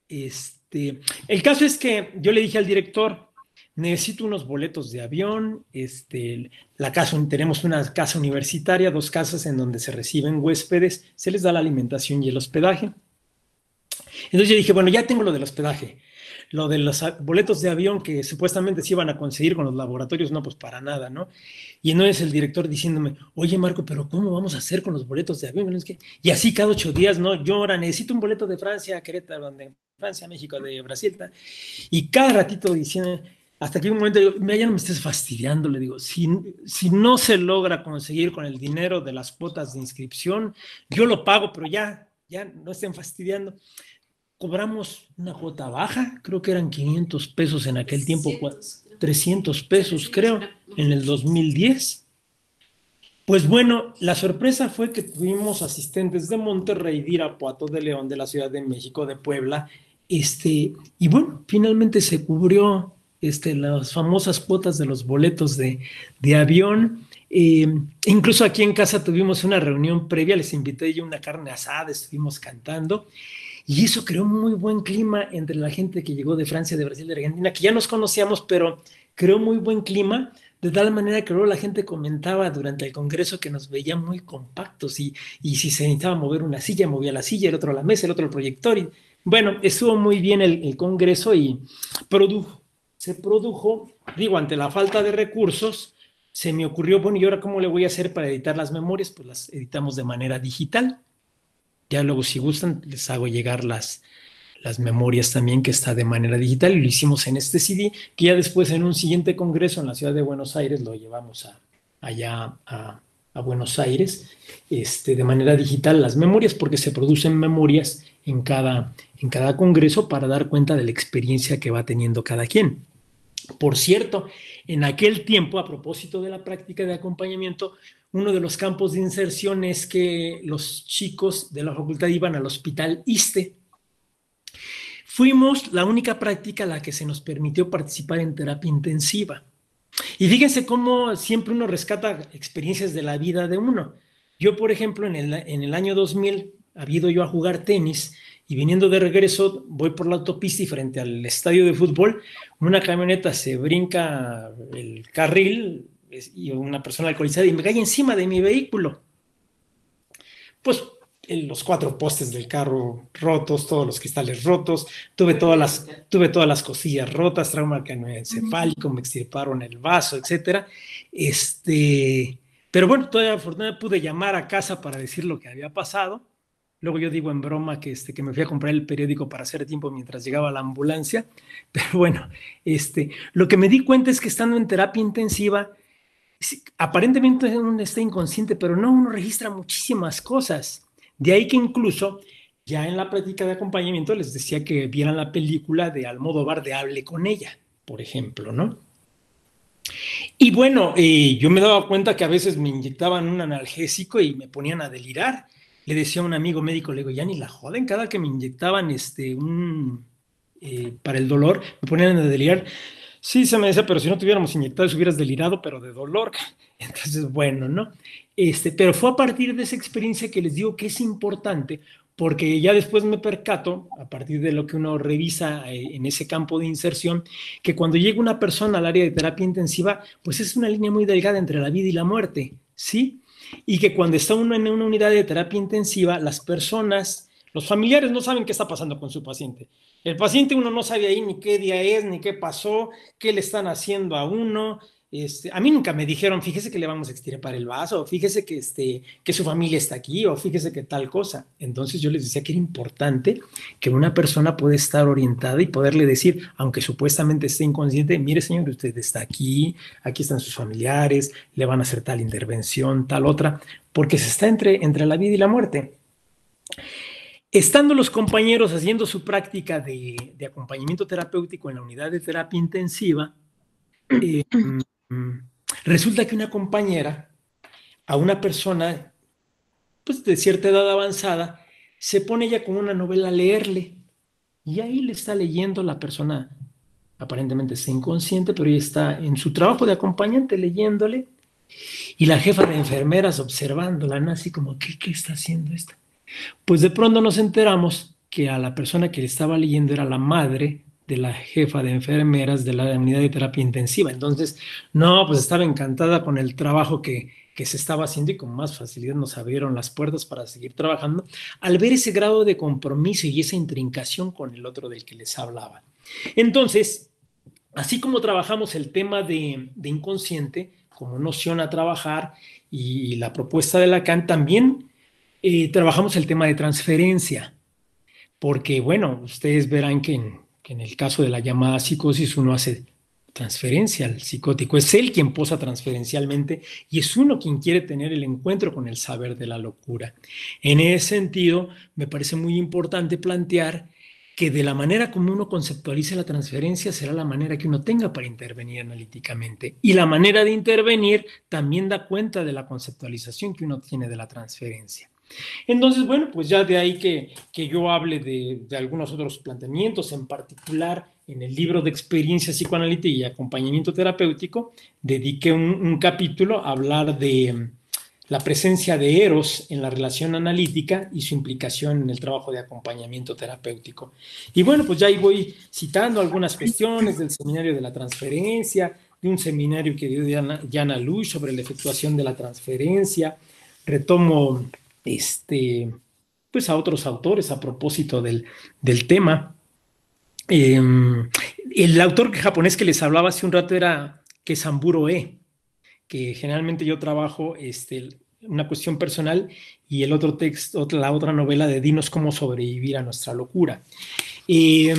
Este, el caso es que yo le dije al director, necesito unos boletos de avión, este, la casa, tenemos una casa universitaria, dos casas en donde se reciben huéspedes, se les da la alimentación y el hospedaje. Entonces yo dije, bueno, ya tengo lo del hospedaje. Lo de los boletos de avión que supuestamente se iban a conseguir con los laboratorios, no, pues para nada, ¿no? Y entonces el director diciéndome, oye, Marco, pero ¿cómo vamos a hacer con los boletos de avión? Y así cada ocho días, ¿no? Yo ahora necesito un boleto de Francia a Querétaro, de Francia a México, de Brasil, tal. Y cada ratito diciendo, hasta que un momento digo, mira, ya no me estés fastidiando, le digo, si, si no se logra conseguir con el dinero de las cuotas de inscripción, yo lo pago, pero ya, ya no estén fastidiando. Cobramos una cuota baja, creo que eran quinientos pesos en aquel tiempo, trescientos pesos creo, en el dos mil diez. Pues bueno, la sorpresa fue que tuvimos asistentes de Monterrey, de Irapuato, de León, de la Ciudad de México, de Puebla, este, y bueno, finalmente se cubrió este, las famosas cuotas de los boletos de, de avión. Eh, incluso aquí en casa tuvimos una reunión previa, les invité yo una carne asada, estuvimos cantando. Y eso creó muy buen clima entre la gente que llegó de Francia, de Brasil, de Argentina, que ya nos conocíamos, pero creó muy buen clima, de tal manera que luego la gente comentaba durante el congreso que nos veía muy compactos y, y si se necesitaba mover una silla, movía la silla, el otro la mesa, el otro el proyector. Y, bueno, estuvo muy bien el, el congreso y produjo, se produjo, digo, ante la falta de recursos, se me ocurrió, bueno, ¿y ahora cómo le voy a hacer para editar las memorias? Pues las editamos de manera digital. Ya luego, si gustan, les hago llegar las, las memorias también, que está de manera digital, y lo hicimos en este C D, que ya después en un siguiente congreso en la ciudad de Buenos Aires lo llevamos a, allá a, a Buenos Aires, este, de manera digital las memorias, porque se producen memorias en cada, en cada congreso para dar cuenta de la experiencia que va teniendo cada quien. Por cierto, en aquel tiempo, a propósito de la práctica de acompañamiento, uno de los campos de inserción es que los chicos de la facultad iban al Hospital ISSSTE. Fuimos la única práctica a la que se nos permitió participar en terapia intensiva. Y fíjense cómo siempre uno rescata experiencias de la vida de uno. Yo, por ejemplo, en el, en el año dos mil, había ido yo a jugar tenis y viniendo de regreso voy por la autopista y frente al estadio de fútbol, una camioneta se brinca el carril y una persona alcoholizada y me cae encima de mi vehículo. Pues los cuatro postes del carro rotos, todos los cristales rotos, tuve todas las, tuve todas las costillas rotas, trauma craneoencefálico, me extirparon el vaso, etcétera. Este, pero bueno, todavía afortunadamente pude llamar a casa para decir lo que había pasado. Luego yo digo en broma que, este, que me fui a comprar el periódico para hacer tiempo mientras llegaba la ambulancia. Pero bueno, este, lo que me di cuenta es que estando en terapia intensiva, aparentemente uno está inconsciente, pero no, uno registra muchísimas cosas. De ahí que incluso ya en la práctica de acompañamiento les decía que vieran la película de Almodóvar de Hable con ella, por ejemplo, ¿no? Y bueno, eh, yo me daba cuenta que a veces me inyectaban un analgésico y me ponían a delirar. Le decía a un amigo médico, le digo, ya ni la joden, cada que me inyectaban este, un, eh, para el dolor, me ponían a delirar. Sí, se me decía, pero si no te hubiéramos inyectado, si hubieras delirado, pero de dolor. Entonces, bueno, ¿no? Este, pero fue a partir de esa experiencia que les digo que es importante, porque ya después me percato, a partir de lo que uno revisa en ese campo de inserción, que cuando llega una persona al área de terapia intensiva, pues es una línea muy delgada entre la vida y la muerte, ¿sí? Y que cuando está uno en una unidad de terapia intensiva, las personas, los familiares no saben qué está pasando con su paciente. El paciente uno no sabe ahí ni qué día es, ni qué pasó, qué le están haciendo a uno. Este, a mí nunca me dijeron, fíjese que le vamos a extirpar el vaso, o fíjese que, este, que su familia está aquí, o fíjese que tal cosa. Entonces yo les decía que era importante que una persona pueda estar orientada y poderle decir, aunque supuestamente esté inconsciente, mire señor, usted está aquí, aquí están sus familiares, le van a hacer tal intervención, tal otra, porque se está entre, entre la vida y la muerte. Estando los compañeros haciendo su práctica de, de acompañamiento terapéutico en la unidad de terapia intensiva, eh, resulta que una compañera, a una persona pues, de cierta edad avanzada, se pone ya con una novela a leerle, y ahí le está leyendo. La persona aparentemente está inconsciente, pero ella está en su trabajo de acompañante leyéndole, y la jefa de enfermeras observándola, ¿no? Así como, ¿qué, qué está haciendo esta? Pues de pronto nos enteramos que a la persona que le estaba leyendo era la madre de la jefa de enfermeras de la unidad de terapia intensiva. Entonces, no, pues estaba encantada con el trabajo que, que se estaba haciendo, y con más facilidad nos abrieron las puertas para seguir trabajando al ver ese grado de compromiso y esa intrincación con el otro del que les hablaba. Entonces, así como trabajamos el tema de, de inconsciente como noción a trabajar, y la propuesta de Lacan, también Eh, trabajamos el tema de transferencia, porque, bueno, ustedes verán que en, que en el caso de la llamada psicosis uno hace transferencia al psicótico. Es él quien posa transferencialmente, y es uno quien quiere tener el encuentro con el saber de la locura. En ese sentido, me parece muy importante plantear que de la manera como uno conceptualice la transferencia será la manera que uno tenga para intervenir analíticamente. Y la manera de intervenir también da cuenta de la conceptualización que uno tiene de la transferencia. Entonces, bueno, pues ya de ahí que, que yo hable de, de algunos otros planteamientos, en particular en el libro de experiencia psicoanalítica y acompañamiento terapéutico, dediqué un, un capítulo a hablar de la presencia de Eros en la relación analítica y su implicación en el trabajo de acompañamiento terapéutico. Y bueno, pues ya ahí voy citando algunas cuestiones del seminario de la transferencia, de un seminario que dio Jana, Jana Lush sobre la efectuación de la transferencia. Retomo Este, pues a otros autores a propósito del, del tema. Eh, el autor japonés que les hablaba hace un rato era Kesamburo E, que generalmente yo trabajo este, una cuestión personal, y el otro texto, la otra novela de Dinos cómo sobrevivir a nuestra locura. Eh,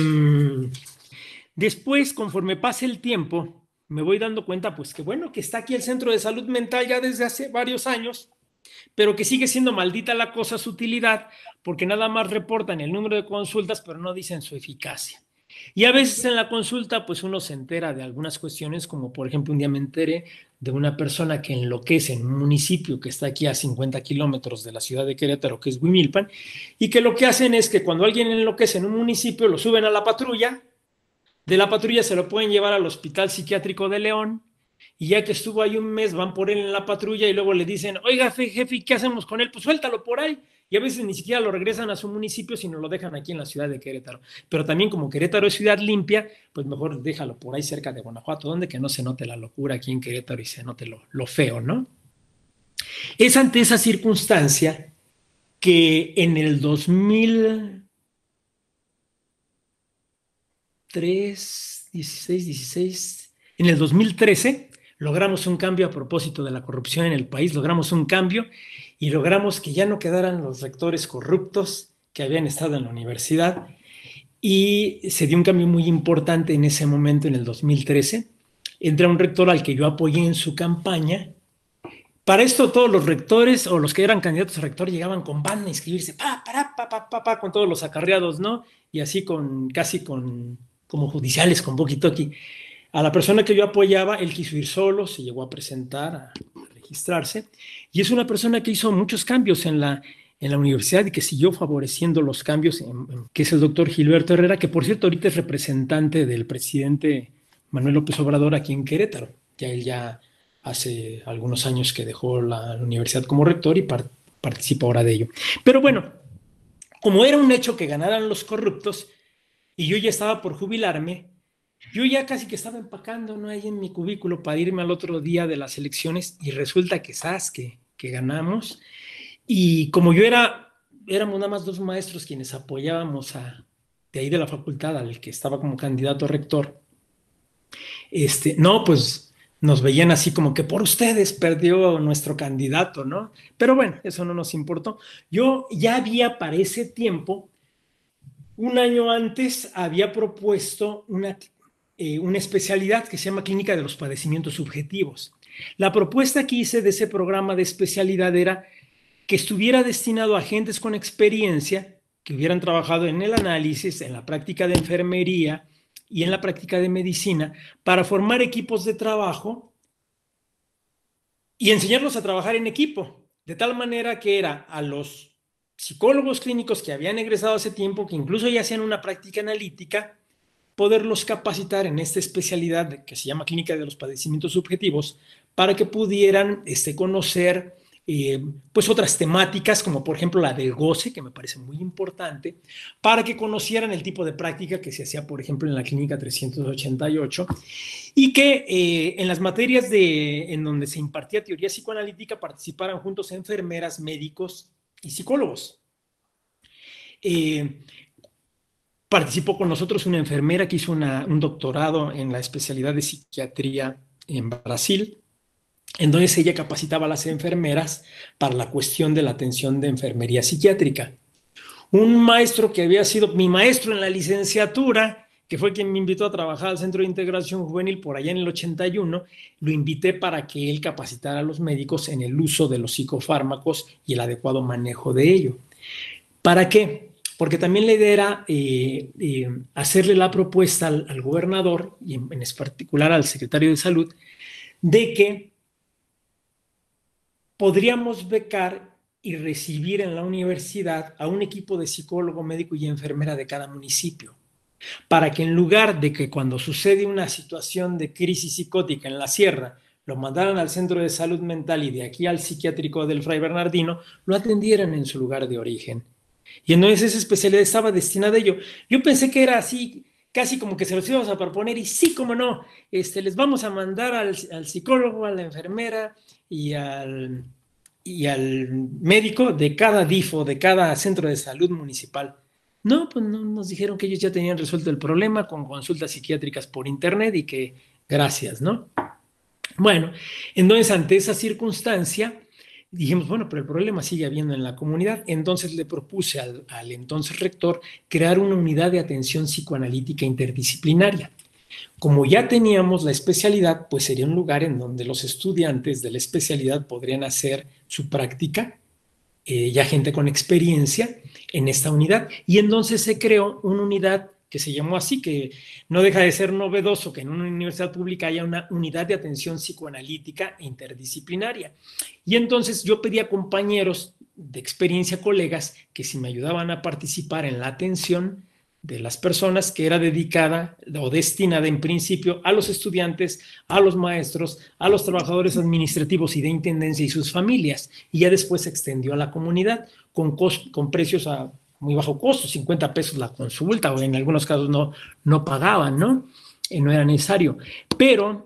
después, conforme pase el tiempo, me voy dando cuenta pues que bueno, que está aquí el Centro de Salud Mental ya desde hace varios años, pero que sigue siendo maldita la cosa su utilidad, porque nada más reportan el número de consultas, pero no dicen su eficacia. Y a veces en la consulta, pues uno se entera de algunas cuestiones, como por ejemplo un día me enteré de una persona que enloquece en un municipio que está aquí a cincuenta kilómetros de la ciudad de Querétaro, que es Huimilpan, y que lo que hacen es que cuando alguien enloquece en un municipio, lo suben a la patrulla, de la patrulla se lo pueden llevar al Hospital Psiquiátrico de León, y ya que estuvo ahí un mes, van por él en la patrulla y luego le dicen, oiga, jefe, ¿qué hacemos con él? Pues suéltalo por ahí. Y a veces ni siquiera lo regresan a su municipio, sino lo dejan aquí en la ciudad de Querétaro. Pero también como Querétaro es ciudad limpia, pues mejor déjalo por ahí cerca de Guanajuato, donde que no se note la locura aquí en Querétaro y se note lo, lo feo, ¿no? Es ante esa circunstancia que en el dos mil tres, dieciséis, dieciséis, en el dos mil trece logramos un cambio a propósito de la corrupción en el país, logramos un cambio y logramos que ya no quedaran los rectores corruptos que habían estado en la universidad, y se dio un cambio muy importante en ese momento, en el dos mil trece. Entra un rector al que yo apoyé en su campaña. Para esto todos los rectores o los que eran candidatos a rector llegaban con banda a inscribirse, pa, pa, pa, pa, pa, pa, con todos los acarreados, ¿no? Y así con, casi con, como judiciales, con walkie-talkie. A la persona que yo apoyaba, él quiso ir solo, se llegó a presentar, a registrarse, y es una persona que hizo muchos cambios en la, en la universidad y que siguió favoreciendo los cambios, en, en, que es el doctor Gilberto Herrera, que por cierto ahorita es representante del presidente Manuel López Obrador aquí en Querétaro. Ya él ya hace algunos años que dejó la, la universidad como rector y par, participa ahora de ello. Pero bueno, como era un hecho que ganaran los corruptos y yo ya estaba por jubilarme, yo ya casi que estaba empacando, ¿no?, ahí en mi cubículo para irme al otro día de las elecciones, y resulta que, ¿sabes?, que, que ganamos. Y como yo era, éramos nada más dos maestros quienes apoyábamos a, de ahí de la facultad al que estaba como candidato a rector, este, no, pues nos veían así como que por ustedes perdió nuestro candidato, ¿no? Pero bueno, eso no nos importó. Yo ya había para ese tiempo, un año antes, había propuesto una... Eh, una especialidad que se llama Clínica de los Padecimientos Subjetivos. La propuesta que hice de ese programa de especialidad era que estuviera destinado a agentes con experiencia que hubieran trabajado en el análisis, en la práctica de enfermería y en la práctica de medicina para formar equipos de trabajo y enseñarlos a trabajar en equipo, de tal manera que era a los psicólogos clínicos que habían egresado hace tiempo, que incluso ya hacían una práctica analítica, poderlos capacitar en esta especialidad que se llama clínica de los padecimientos subjetivos, para que pudieran este, conocer eh, pues otras temáticas, como por ejemplo la del goce, que me parece muy importante, para que conocieran el tipo de práctica que se hacía, por ejemplo, en la clínica trescientos ochenta y ocho, y que eh, en las materias de, en donde se impartía teoría psicoanalítica participaran juntos enfermeras, médicos y psicólogos. Eh, Participó con nosotros una enfermera que hizo una, un doctorado en la especialidad de psiquiatría en Brasil. Entonces ella capacitaba a las enfermeras para la cuestión de la atención de enfermería psiquiátrica. Un maestro que había sido mi maestro en la licenciatura, que fue quien me invitó a trabajar al Centro de Integración Juvenil por allá en el ochenta y uno, lo invité para que él capacitara a los médicos en el uso de los psicofármacos y el adecuado manejo de ello. ¿Para qué? Porque también la idea era eh, eh, hacerle la propuesta al, al gobernador, y en, en particular al secretario de Salud, de que podríamos becar y recibir en la universidad a un equipo de psicólogo, médico y enfermera de cada municipio, para que en lugar de que cuando sucede una situación de crisis psicótica en la sierra, lo mandaran al centro de salud mental y de aquí al psiquiátrico del Fray Bernardino, lo atendieran en su lugar de origen. Y entonces esa especialidad estaba destinada a ello. Yo pensé que era así, casi como que se los íbamos a proponer, y sí, como no, este, les vamos a mandar al, al psicólogo, a la enfermera y al, y al médico de cada D I F O, de cada centro de salud municipal. No, pues no, nos dijeron que ellos ya tenían resuelto el problema con consultas psiquiátricas por internet y que gracias, ¿no? Bueno, entonces ante esa circunstancia dijimos, bueno, pero el problema sigue habiendo en la comunidad. Entonces le propuse al, al entonces rector crear una unidad de atención psicoanalítica interdisciplinaria. Como ya teníamos la especialidad, pues sería un lugar en donde los estudiantes de la especialidad podrían hacer su práctica, eh, ya gente con experiencia en esta unidad. Y entonces se creó una unidad que se llamó así, que no deja de ser novedoso que en una universidad pública haya una unidad de atención psicoanalítica interdisciplinaria. Y entonces yo pedí a compañeros de experiencia, colegas, que si me ayudaban a participar en la atención de las personas, que era dedicada o destinada en principio a los estudiantes, a los maestros, a los trabajadores administrativos y de intendencia y sus familias, y ya después se extendió a la comunidad con, cost, con precios a muy bajo costo, cincuenta pesos la consulta, o en algunos casos no, no pagaban, ¿no? Eh, no era necesario. Pero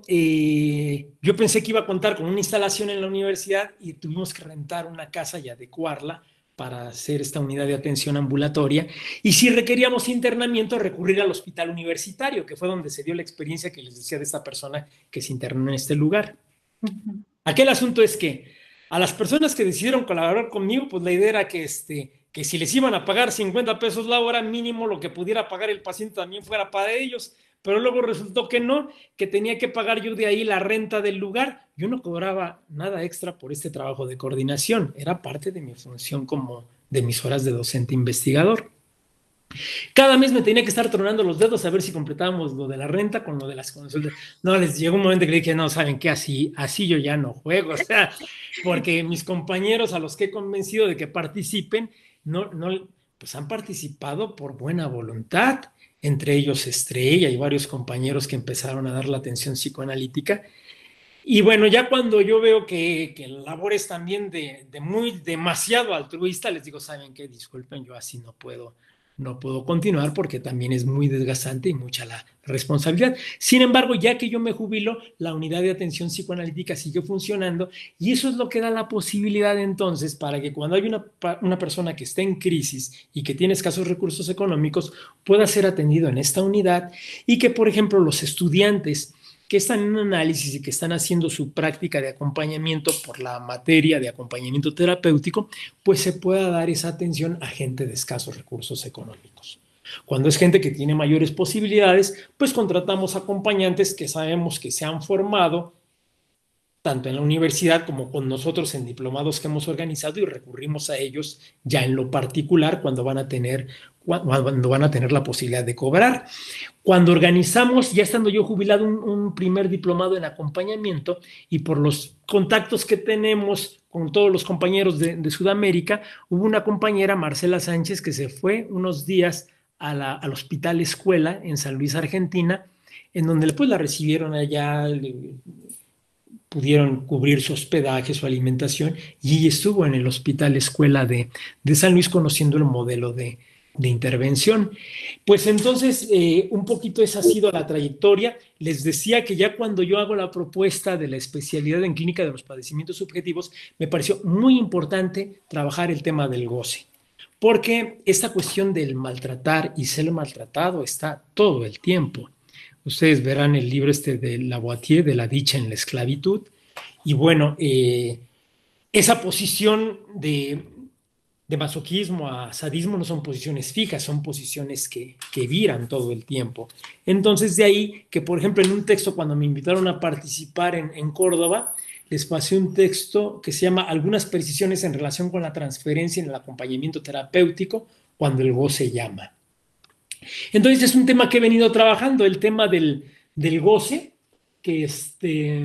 eh, yo pensé que iba a contar con una instalación en la universidad y tuvimos que rentar una casa y adecuarla para hacer esta unidad de atención ambulatoria. Y si requeríamos internamiento, recurrir al hospital universitario, que fue donde se dio la experiencia que les decía de esta persona que se internó en este lugar. Uh-huh. Aquel asunto es que a las personas que decidieron colaborar conmigo, pues la idea era que este... que si les iban a pagar cincuenta pesos la hora, mínimo lo que pudiera pagar el paciente también fuera para ellos, pero luego resultó que no, que tenía que pagar yo de ahí la renta del lugar. Yo no cobraba nada extra por este trabajo de coordinación, era parte de mi función como de mis horas de docente investigador. Cada mes me tenía que estar tronando los dedos a ver si completábamos lo de la renta con lo de las consultas. No, les llegó un momento que le dije, no, ¿saben qué? Así, así yo ya no juego, o sea, porque mis compañeros a los que he convencido de que participen, no, no, pues han participado por buena voluntad, entre ellos Estrella y varios compañeros que empezaron a dar la atención psicoanalítica. Y bueno, ya cuando yo veo que, que la labor es también de, de muy demasiado altruista, les digo, ¿saben qué? Disculpen, yo así no puedo, no puedo continuar porque también es muy desgastante y mucha la responsabilidad. Sin embargo, ya que yo me jubilo, la unidad de atención psicoanalítica sigue funcionando y eso es lo que da la posibilidad entonces para que cuando hay una, una persona que está en crisis y que tiene escasos recursos económicos pueda ser atendido en esta unidad y que, por ejemplo, los estudiantes que están en un análisis y que están haciendo su práctica de acompañamiento por la materia de acompañamiento terapéutico, pues se pueda dar esa atención a gente de escasos recursos económicos. Cuando es gente que tiene mayores posibilidades, pues contratamos acompañantes que sabemos que se han formado tanto en la universidad como con nosotros en diplomados que hemos organizado y recurrimos a ellos ya en lo particular cuando van a tener, cuando van a tener la posibilidad de cobrar. Cuando organizamos, ya estando yo jubilado, un, un primer diplomado en acompañamiento y por los contactos que tenemos con todos los compañeros de, de Sudamérica, hubo una compañera, Marcela Sánchez, que se fue unos días a la, al Hospital Escuela en San Luis, Argentina, en donde pues la recibieron allá, le, pudieron cubrir su hospedaje, su alimentación, y ella estuvo en el Hospital Escuela de, de San Luis conociendo el modelo de, de intervención. Pues entonces, eh, un poquito esa ha sido la trayectoria. Les decía que ya cuando yo hago la propuesta de la especialidad en clínica de los padecimientos subjetivos, me pareció muy importante trabajar el tema del goce, porque esta cuestión del maltratar y ser maltratado está todo el tiempo. Ustedes verán el libro este de Lavoisier, de la dicha en la esclavitud, y bueno, eh, esa posición de, de masoquismo a sadismo no son posiciones fijas, son posiciones que, que viran todo el tiempo. Entonces, de ahí que, por ejemplo, en un texto, cuando me invitaron a participar en, en Córdoba, les pasé un texto que se llama Algunas precisiones en relación con la transferencia en el acompañamiento terapéutico cuando el goce llama. Entonces es un tema que he venido trabajando, el tema del, del goce, que, este,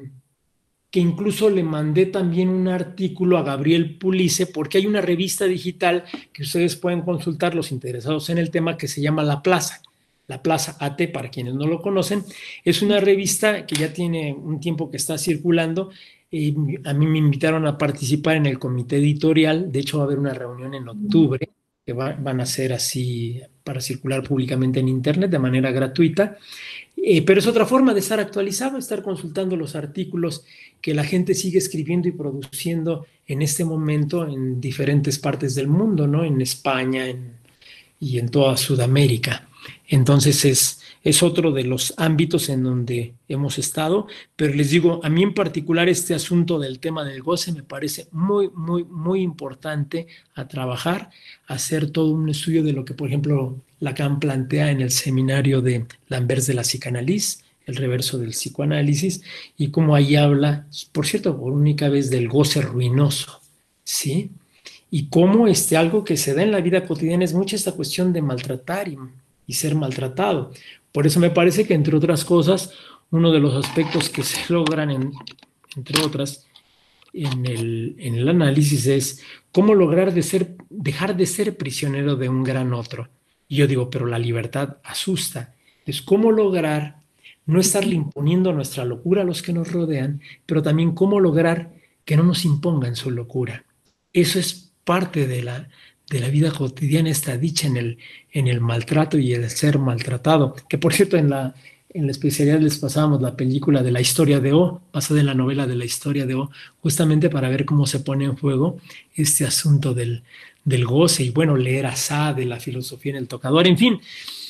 que incluso le mandé también un artículo a Gabriel Pulice, porque hay una revista digital que ustedes pueden consultar, los interesados en el tema, que se llama La Plaza. La Plaza A T, para quienes no lo conocen, es una revista que ya tiene un tiempo que está circulando. Eh, a mí me invitaron a participar en el comité editorial, de hecho va a haber una reunión en octubre, que va, van a ser así para circular públicamente en internet de manera gratuita, eh, pero es otra forma de estar actualizado, estar consultando los artículos que la gente sigue escribiendo y produciendo en este momento en diferentes partes del mundo, ¿no? En España en, y en toda Sudamérica. Entonces es, es otro de los ámbitos en donde hemos estado, pero les digo, a mí en particular este asunto del tema del goce me parece muy, muy, muy importante a trabajar, hacer todo un estudio de lo que, por ejemplo, Lacan plantea en el seminario de Lamberts de la psicanálisis, el reverso del psicoanálisis, y cómo ahí habla, por cierto, por única vez, del goce ruinoso, ¿sí? Y cómo este, algo que se da en la vida cotidiana es mucha esta cuestión de maltratar y, y ser maltratado. Por eso me parece que, entre otras cosas, uno de los aspectos que se logran, en, entre otras, en el, en el análisis es cómo lograr de ser, dejar de ser prisionero de un gran otro. Y yo digo, pero la libertad asusta. Es cómo lograr no estarle imponiendo nuestra locura a los que nos rodean, pero también cómo lograr que no nos impongan su locura. Eso es parte de la, de la vida cotidiana, esta dicha en el, en el maltrato y el ser maltratado. Que por cierto, en la, en la especialidad les pasábamos la película de La historia de O, basada en la novela de La historia de O, justamente para ver cómo se pone en juego este asunto del, del goce y bueno, leer a Sade, la filosofía en el tocador, en fin.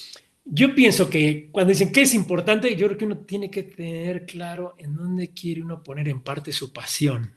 Yo pienso que cuando dicen que es importante, yo creo que uno tiene que tener claro en dónde quiere uno poner en parte su pasión.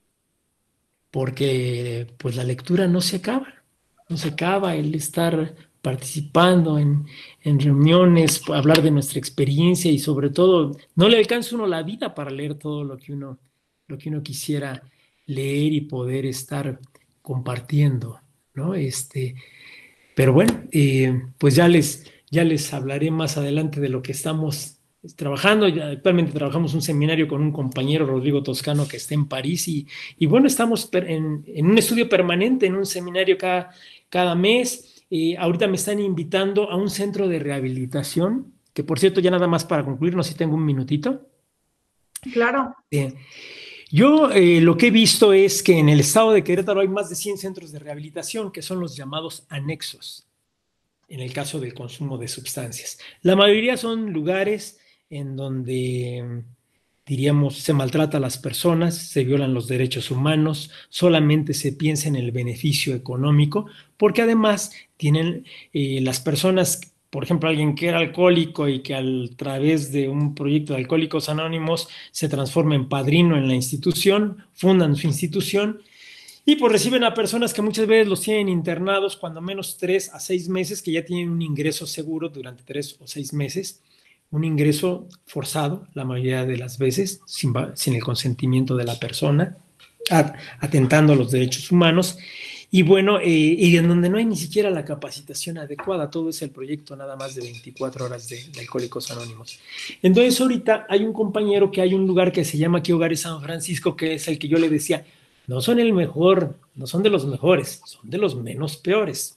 Porque pues la lectura no se acaba, no se acaba, el estar participando en, en reuniones, hablar de nuestra experiencia y sobre todo, no le alcanza uno la vida para leer todo lo que uno, lo que uno quisiera leer y poder estar compartiendo, ¿no? Este, pero bueno, eh, pues ya les, ya les hablaré más adelante de lo que estamos trabajando. Ya actualmente trabajamos un seminario con un compañero, Rodrigo Toscano, que está en París y, y bueno, estamos en, en un estudio permanente, en un seminario cada, cada mes. Eh, ahorita me están invitando a un centro de rehabilitación, que por cierto, ya nada más para concluir, no sé si tengo un minutito. Claro. Eh, yo eh, lo que he visto es que en el estado de Querétaro hay más de cien centros de rehabilitación, que son los llamados anexos, en el caso del consumo de sustancias. La mayoría son lugares en donde, diríamos, se maltrata a las personas, se violan los derechos humanos, solamente se piensa en el beneficio económico, porque además tienen eh, las personas, por ejemplo, alguien que era alcohólico y que a través de un proyecto de Alcohólicos Anónimos se transforma en padrino en la institución, fundan su institución, y pues reciben a personas que muchas veces los tienen internados cuando menos tres a seis meses, que ya tienen un ingreso seguro durante tres o seis meses, un ingreso forzado, la mayoría de las veces, sin, sin el consentimiento de la persona, atentando a los derechos humanos, y bueno, eh, y en donde no hay ni siquiera la capacitación adecuada, todo es el proyecto nada más de veinticuatro horas de, de Alcohólicos Anónimos. Entonces ahorita hay un compañero que hay un lugar que se llama aquí Hogares San Francisco, que es el que yo le decía, no son el mejor, no son de los mejores, son de los menos peores.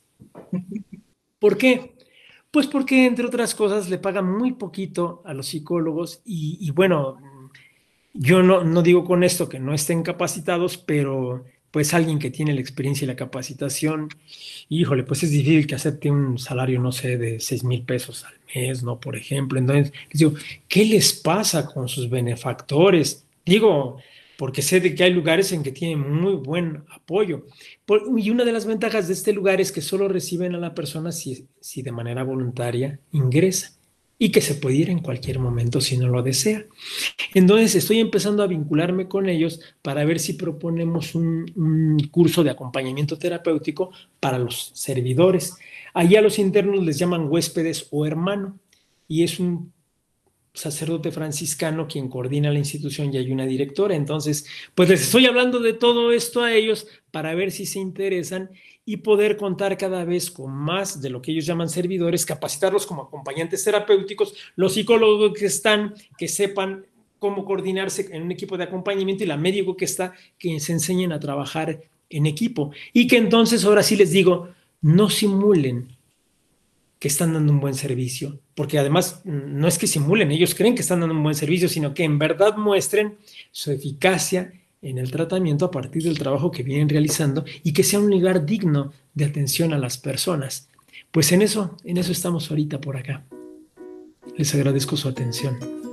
¿Por qué? Pues porque, entre otras cosas, le pagan muy poquito a los psicólogos y, y bueno, yo no, no digo con esto que no estén capacitados, pero pues alguien que tiene la experiencia y la capacitación, híjole, pues es difícil que acepte un salario, no sé, de seis mil pesos al mes, ¿no? Por ejemplo. Entonces, les digo, ¿qué les pasa con sus benefactores? Digo, porque sé de que hay lugares en que tienen muy buen apoyo. Por, y una de las ventajas de este lugar es que solo reciben a la persona si, si de manera voluntaria ingresa y que se puede ir en cualquier momento si no lo desea. Entonces estoy empezando a vincularme con ellos para ver si proponemos un, un curso de acompañamiento terapéutico para los servidores. Allí a los internos les llaman huéspedes o hermano y es un sacerdote franciscano quien coordina la institución y hay una directora. Entonces, pues les estoy hablando de todo esto a ellos para ver si se interesan y poder contar cada vez con más de lo que ellos llaman servidores, capacitarlos como acompañantes terapéuticos, los psicólogos que están, que sepan cómo coordinarse en un equipo de acompañamiento y la médico que está, que se enseñen a trabajar en equipo. Y que entonces, ahora sí les digo, no simulen que están dando un buen servicio, porque además no es que simulen, ellos creen que están dando un buen servicio, sino que en verdad muestren su eficacia en el tratamiento a partir del trabajo que vienen realizando y que sea un lugar digno de atención a las personas. Pues en eso, en eso estamos ahorita por acá. Les agradezco su atención.